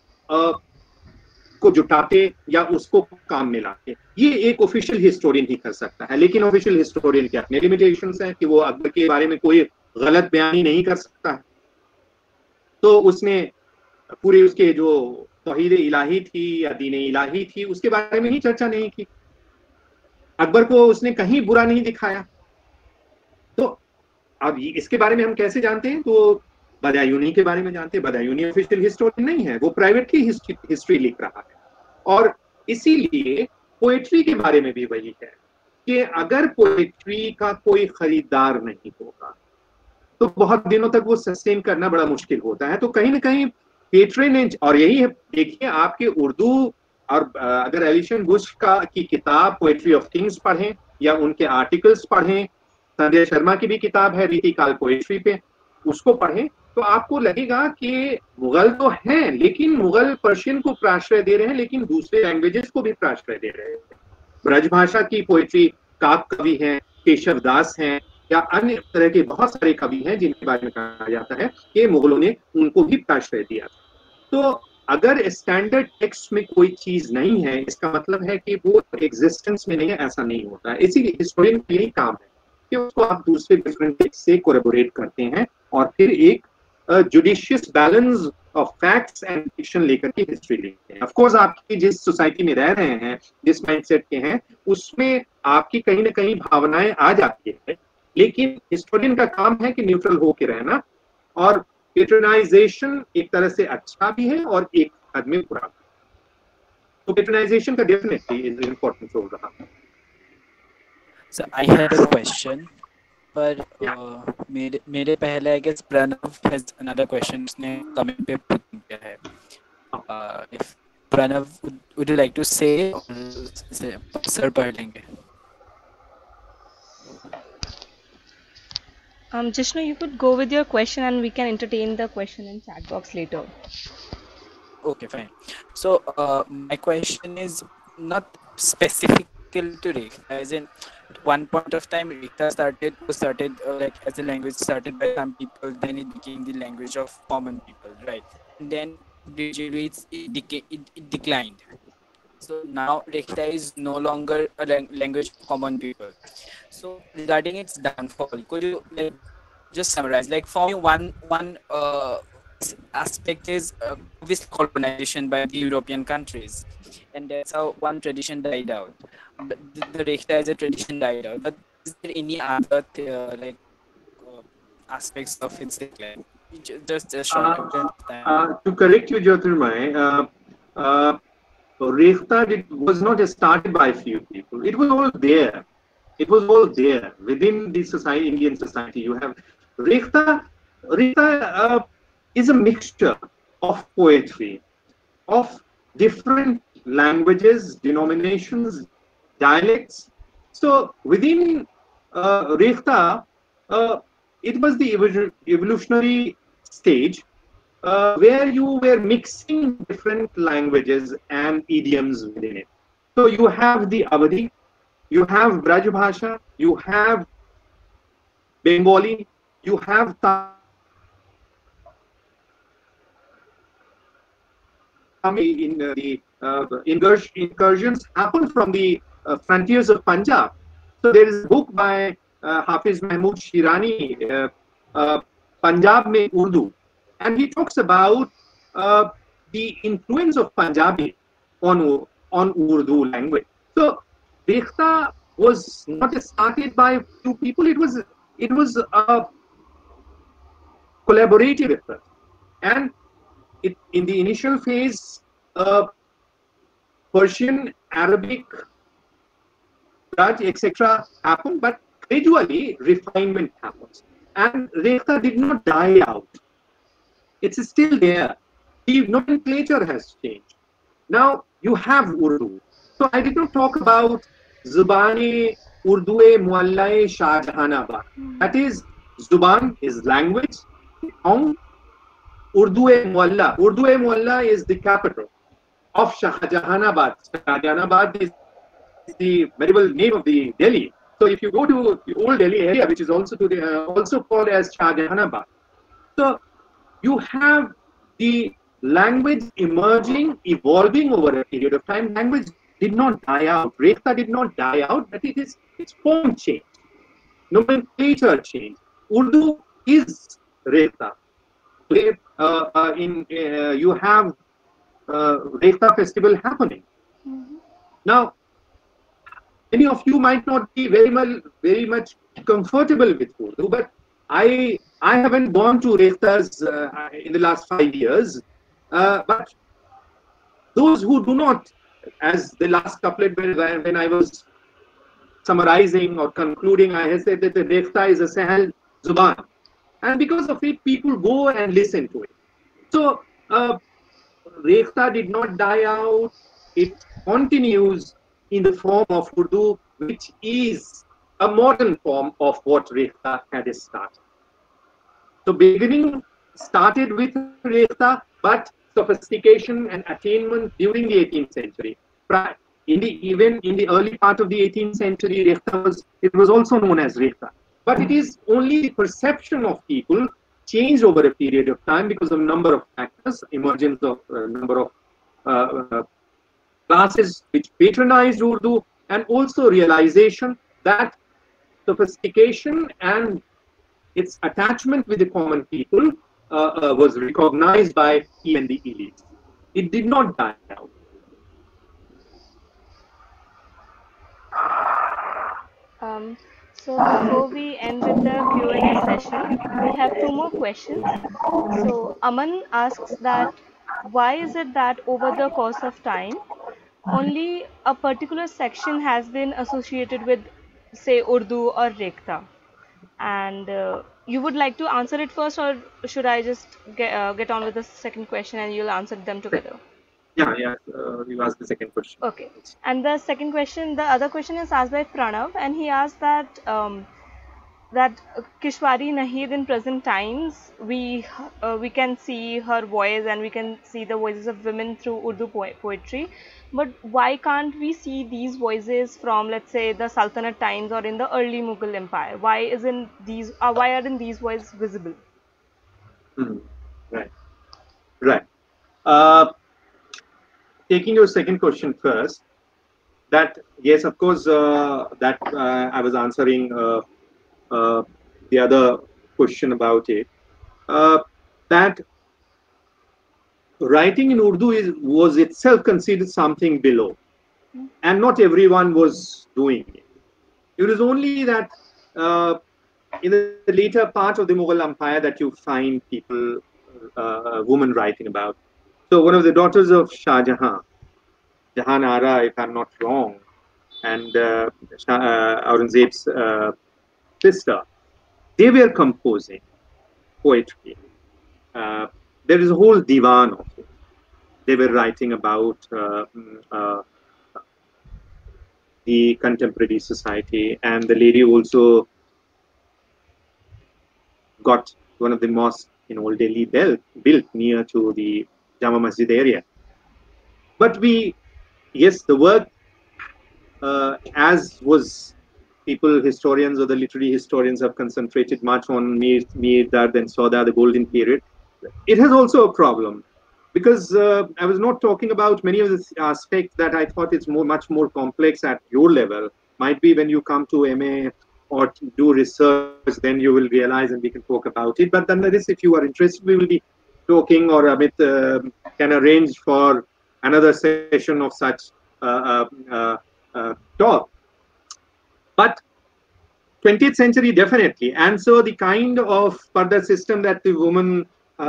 को जुटाते या उसको काम में लाते. ये एक ऑफिशियल हिस्टोरियन ही कर सकता है, लेकिन ऑफिशियल हिस्टोरियन के अपने लिमिटेशंस हैं कि वो अकबर के बारे में कोई गलत बयानी नहीं कर सकता है. तो उसने पूरी उसके जो तौहीद इलाही थी या दीन इलाही थी उसके बारे में ही चर्चा नहीं की. अकबर को उसने कहीं बुरा नहीं दिखाया. तो अब इसके बारे में हम कैसे जानते हैं? तो बदायूनी के बारे में जानते हैं. बदायूनी ऑफिशियल हिस्टोरियन नहीं है, वो प्राइवेट की हिस्ट्री लिख रहा है. और इसीलिए पोएट्री के बारे में भी वही है कि अगर पोएट्री का कोई खरीदार नहीं होगा तो बहुत दिनों तक वो सस्टेन करना बड़ा मुश्किल होता है. तो कहीं ना कहीं पेट्रोनेज, और यही है, देखिए आपके उर्दू और अगर एलिशन बुश की किताब पोएट्री ऑफ किंग्स पढ़ें या उनके आर्टिकल्स पढ़ें, संजय शर्मा की भी किताब है रीतिकाल पोएट्री पे, उसको पढ़ें तो आपको लगेगा कि मुगल तो हैं लेकिन मुगल पर्शियन को प्राश्रय दे रहे हैं, लेकिन दूसरे लैंग्वेजेस को भी प्राश्रय दे रहे हैं. ब्रजभाषा की पोएट्री काक कवि हैं, केशव दास हैं या अन्य तरह के बहुत सारे कवि हैं जिनके बारे में कहा जाता है कि मुगलों ने उनको भी प्राश्रय दिया. तो अगर स्टैंडर्ड टेक्स्ट में कोई चीज नहीं है इसका मतलब है कि वो एग्जिस्टेंस में नहीं है, ऐसा नहीं होता है. इसीलिए हिस्टोरियन का यही काम है कि उसको आप दूसरे डिफरेंट टेक्स्ट से कोलैबोरेट करते हैं और फिर एक judicious balance of facts and fiction लेकर के हिस्ट्री लिखते हैं। ऑफ कोर्स आपकी जिस सोसाइटी में रह रहे हैं, जिस माइंडसेट के हैं, उसमें आपकी कहीं ना कहीं भावनाएं आ जाती है, लेकिन हिस्टोरियन का काम है कि न्यूट्रल होके रहना। और पेट्रोनाइजेशन एक तरह से अच्छा भी है और एक हद में बुरा भी। तो पेट्रोनाइजेशन का डेफिनेटली इज इम्पोर्टेंट रोल रहा। So I had a question, पर मेरे पहले I guess Pranav has another question उसने कमेंट पे put किया है। If Pranav would you like to say, sir पढ़ लेंगे? Jishnu, you could go with your question and we can entertain the question in chat box later. Okay, fine. So my question is not specific to Rekhta, as in at one point of time Rekhta started like as a language started by some people, then it became the language of common people, right? And then gradually it declined. So now Rekhta is no longer a language of common people. So regarding its downfall, could you like just summarize? Like for me, one aspect is obviously colonization by the European countries, and that's how one tradition died out. The Rekhta as a tradition died out. But is there any other aspects of its decline? Just a short time. To correct you, Jyotirmay, Rekhta was not started by few people. It was all there. It was all there within the society, Indian society. You have Rekhta. Rekhta is a mixture of poetry, of different languages, denominations, dialects. So within Rekhta, it was the evolutionary stage where you were mixing different languages and idioms within it. So you have the Awadhi, you have Braj Bhasha, you have Bengali, you have in the incursions happen from the frontiers of Punjab. So there is a book by Hafiz Mahmood Shirani, Punjab mein Urdu, and he talks about the influence of Punjabi on Urdu language. So Rekhta was not started by two people. It was a collaborative effort, and in the initial phase, Persian, Arabic, Raj, etc. happened, but gradually refinement happens. And Rekhta did not die out. It's still there. The nomenclature has changed. Now you have Urdu. So I did not talk about Zubani Urdu-e Mualla-e Shahjahanabad. That is, Zuban is language, tongue. Urdu-e Mualla. Urdu-e Mualla is the capital of Shahjahanabad. Shahjahanabad is the medieval name of the Delhi. So if you go to the old Delhi area, which is also also called as Shahjahanabad, so you have the language emerging, evolving over a period of time. Language did not die out. Rekhta did not die out, but its form changed. Nomenclature changed. Urdu is Rekhta. You have Rekhta festival happening. Now, many of you might not be very much comfortable with Urdu, but I haven't gone to Rekhtas in the last 5 years. But those who do not, as the last couplet when I was summarizing or concluding, I had said that the Rekhta is a Sahel Zuban. And because of it, people go and listen to it. So, Rekhta did not die out. It continues in the form of Urdu, which is a modern form of what Rekhta had started. So, beginning started with Rekhta, but sophistication and attainment during the 18th century. Even in the early part of the 18th century, Rekhta was also known as Rekhta. But it is only the perception of people changed over a period of time because of a number of factors, emergence of a number of classes which patronized Urdu, and also realization that sophistication and its attachment with the common people was recognized by even the elites. It did not die out. So before we end with the Q&A session, we have two more questions. So Aman asks that why is it that over the course of time, only a particular section has been associated with, say, Urdu or Rekhta? And you would like to answer it first, or should I just get on with the second question and you'll answer them together? Yeah, you asked the second question. Okay. And the second question, the other question is asked by Pranav, and he asked that that Kishwari Nahid in present times, we can see her voice and we can see the voices of women through Urdu poetry, but why can't we see these voices from, let's say, the Sultanate times or in the early Mughal Empire? Why aren't these voices visible? Right. Taking your second question first, that yes, of course, that I was answering the other question about it. That writing in Urdu was itself considered something below, and not everyone was doing it. It was only that in the later part of the Mughal Empire that you find people, women writing about. So one of the daughters of Shah Jahan, Jahan Ara, if I'm not wrong, and Aurangzeb's sister, they were composing poetry. There is a whole divan of it. They were writing about the contemporary society, and the lady also got one of the mosques in Old Delhi built near to the Jama Masjid area. But yes, the work, as was historians or the literary historians have concentrated much on Mir Dard and Sauda, the golden period. It has also a problem, because I was not talking about many of the aspects that I thought is much more complex at your level. Might be when you come to MA or do research, then you will realize and we can talk about it. But nonetheless, if you are interested, we will be talking, or Amit can arrange for another session of such talk. But 20th century, definitely. And so the kind of further system that the woman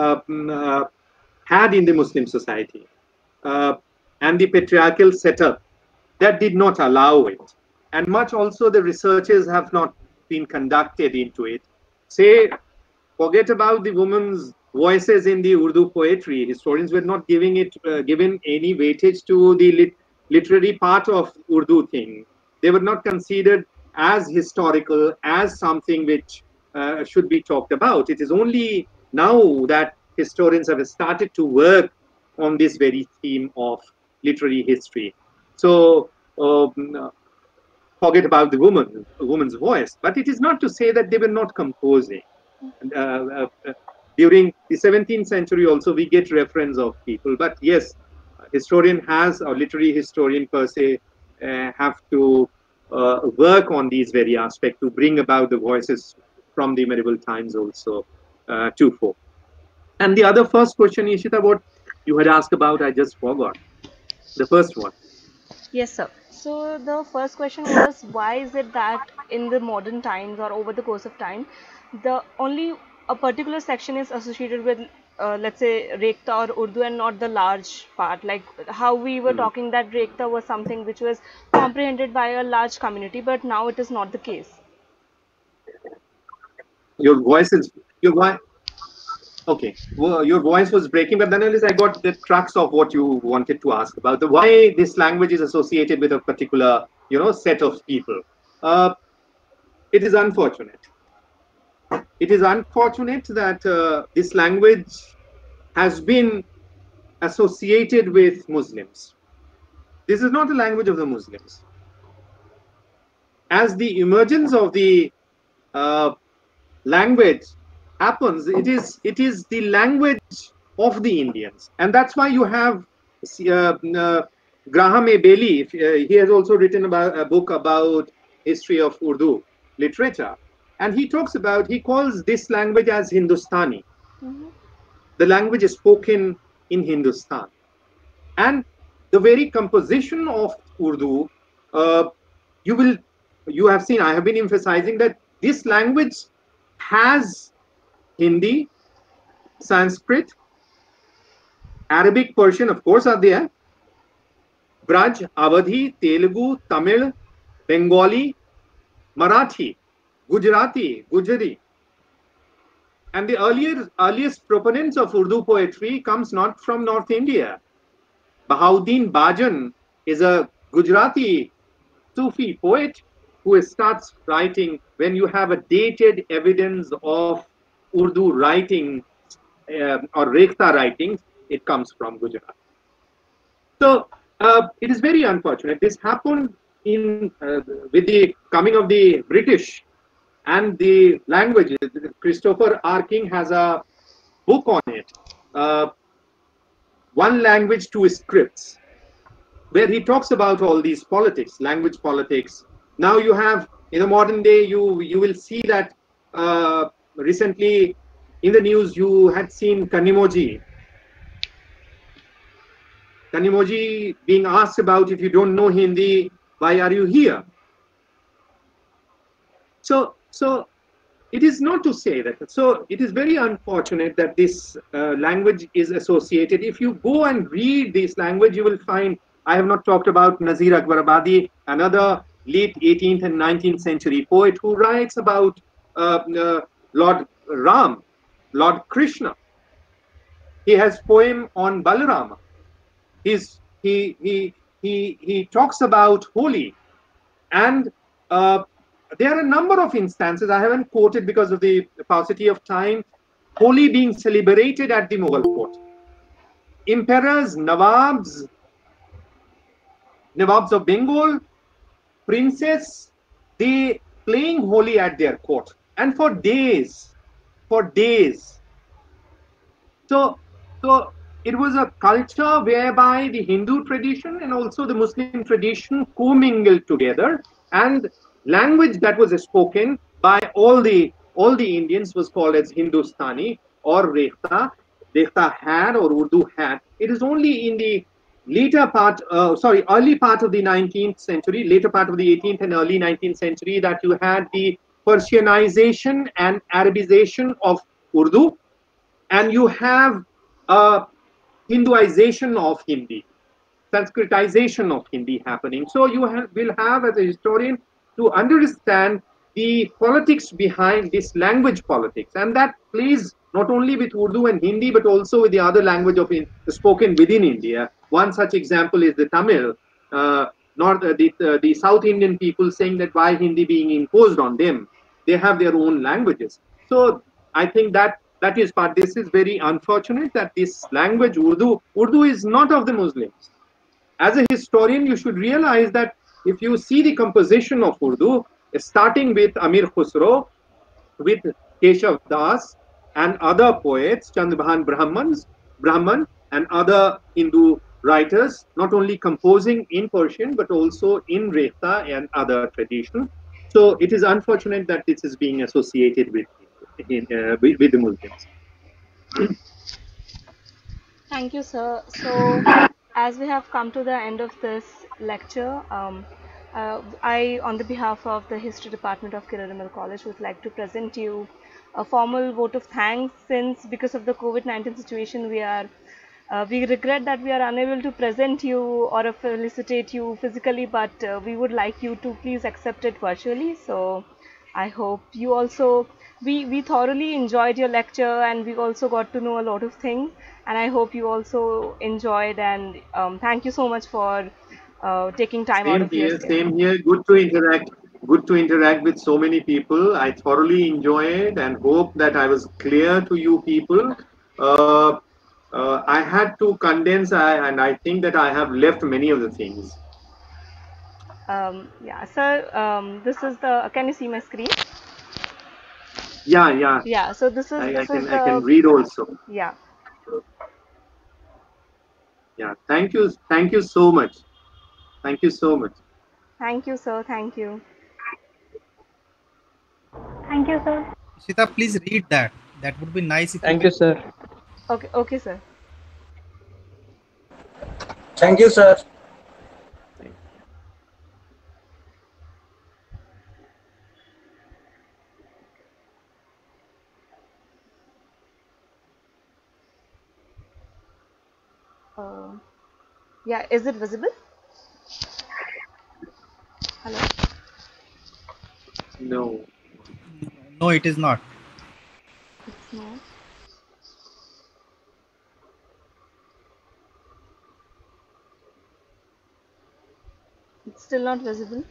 had in the Muslim society and the patriarchal setup, that did not allow it. And much also the researches have not been conducted into it. Say, forget about the women's voices in the Urdu poetry. Historians were not giving any weightage to the literary part of Urdu thing. They were not considered as historical, as something which should be talked about. It is only now that historians have started to work on this very theme of literary history. So forget about the woman's voice. But it is not to say that they were not composing. During the 17th century also, we get reference of people. But yes, historian has, or literary historian per se, have to work on these very aspects to bring about the voices from the medieval times also to fore. And the other first question, Ishita, what you had asked about, I just forgot. The first one. Yes, sir. So the first question was, why is it that in the modern times or over the course of time, only a particular section is associated with, let's say, Rekhta or Urdu and not the large part? Like how we were talking that Rekhta was something which was comprehended by a large community, but now it is not the case. Your voice, okay. Well, your voice was breaking, but then at least I got the crux of what you wanted to ask about, why this language is associated with a particular, set of people. It is unfortunate. It is unfortunate that this language has been associated with Muslims. This is not a language of the Muslims. As the emergence of the language happens, it is the language of the Indians, and that's why you have Graham A. Bailey. He has also written about a book about history of Urdu literature, and he calls this language as Hindustani. the language is spoken in Hindustan. And the very composition of Urdu, you have seen, I have been emphasizing that this language has Hindi, Sanskrit, Arabic, Persian, of course, are there, Braj, Awadhi, Telugu, Tamil, Bengali, Marathi, Gujarati, Gujari. And the earliest proponents of Urdu poetry comes not from North India. Bahauddin Bajan is a Gujarati Sufi poet who starts writing when you have a dated evidence of Urdu writing or Rekhta writings, it comes from Gujarat. So it is very unfortunate. This happened in with the coming of the British and the languages. Christopher R. King has a book on it, One Language, Two Scripts, where he talks about all these politics, language politics. Now you have, in the modern day, you will see that recently in the news you had seen Kanimoji. Kanimoji being asked about, if you don't know Hindi, why are you here? So it is not to say that. So it is very unfortunate that this language is associated. If you go and read this language, you will find, I have not talked about Nazir Akbarabadi, another late 18th and 19th century poet who writes about Lord Ram, Lord Krishna. He has poem on Balarama. He talks about Holi, and there are a number of instances, I haven't quoted because of the paucity of time, Holi being celebrated at the Mughal court. Emperors, Nawabs of Bengal, princes, they playing Holi at their court, and for days. So it was a culture whereby the Hindu tradition and also the Muslim tradition commingled together, and language that was spoken by all the Indians was called as Hindustani or Rekhta. Rekhta had, or Urdu had. It is only in the early part of the 19th century, later part of the 18th and early 19th century that you had the Persianization and Arabization of Urdu, and you have Hinduization of Hindi, Sanskritization of Hindi happening. So you will have, as a historian, to understand the politics behind this language politics, and that plays not only with Urdu and Hindi but also with the other language of spoken within India. One such example is the Tamil, the South Indian people saying that why Hindi being imposed on them, they have their own languages. So I think that is part. This is very unfortunate that this language Urdu is not of the Muslims. As a historian, you should realize that if you see the composition of Urdu, starting with Amir Khusro, with Keshav Das and other poets, Chandbahan Brahman and other Hindu writers, not only composing in Persian but also in Rekhta and other traditions. So it is unfortunate that this is being associated with the Muslims. Thank you, sir. So as we have come to the end of this lecture, I, on the behalf of the History Department of Kiraramal College, would like to present you a formal vote of thanks, since because of the COVID-19 situation we regret that we are unable to present you or felicitate you physically, but we would like you to please accept it virtually. So I hope you also, we thoroughly enjoyed your lecture and we also got to know a lot of things, and I hope you also enjoyed, and thank you so much for taking time out of your day. Same here. Good to interact with so many people. I thoroughly enjoyed and hope that I was clear to you people. I had to condense, and I think that I have left many of the things. Yeah, sir, this is the, can you see my screen? Yeah. Yeah, so this is, I can read also. Yeah. Yeah, thank you so much. Thank you so much. Thank you, sir. Thank you. Thank you, sir. Shita, please read that. That would be nice. Thank you, sir. Okay, okay, sir. Thank you, sir. Yeah, is it visible? Hello? No. No, it is not. It's not. It's still not visible.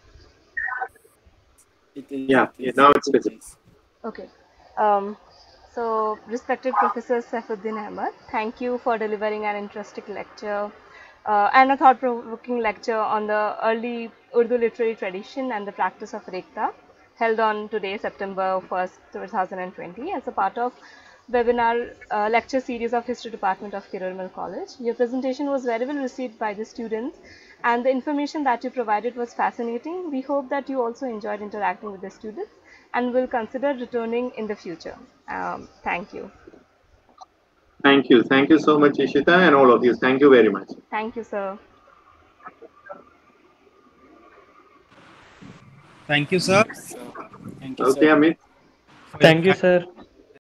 Yeah, now it's visible. Okay. So, respected Professor Saifuddin Ahmed, thank you for delivering an interesting lecture and a thought-provoking lecture on the early Urdu literary tradition and the practice of Rekta, held on today, September 1st, 2020, as a part of webinar lecture series of History Department of Kirurmal College. Your presentation was very well received by the students, and the information that you provided was fascinating. We hope that you also enjoyed interacting with the students and will consider returning in the future. Thank you. Thank you. Thank you so much, Ishita, and all of you. Thank you very much. Thank you, sir. Thank you, sir. Thank you, Okay, sir. Amit. For your Thank you, sir.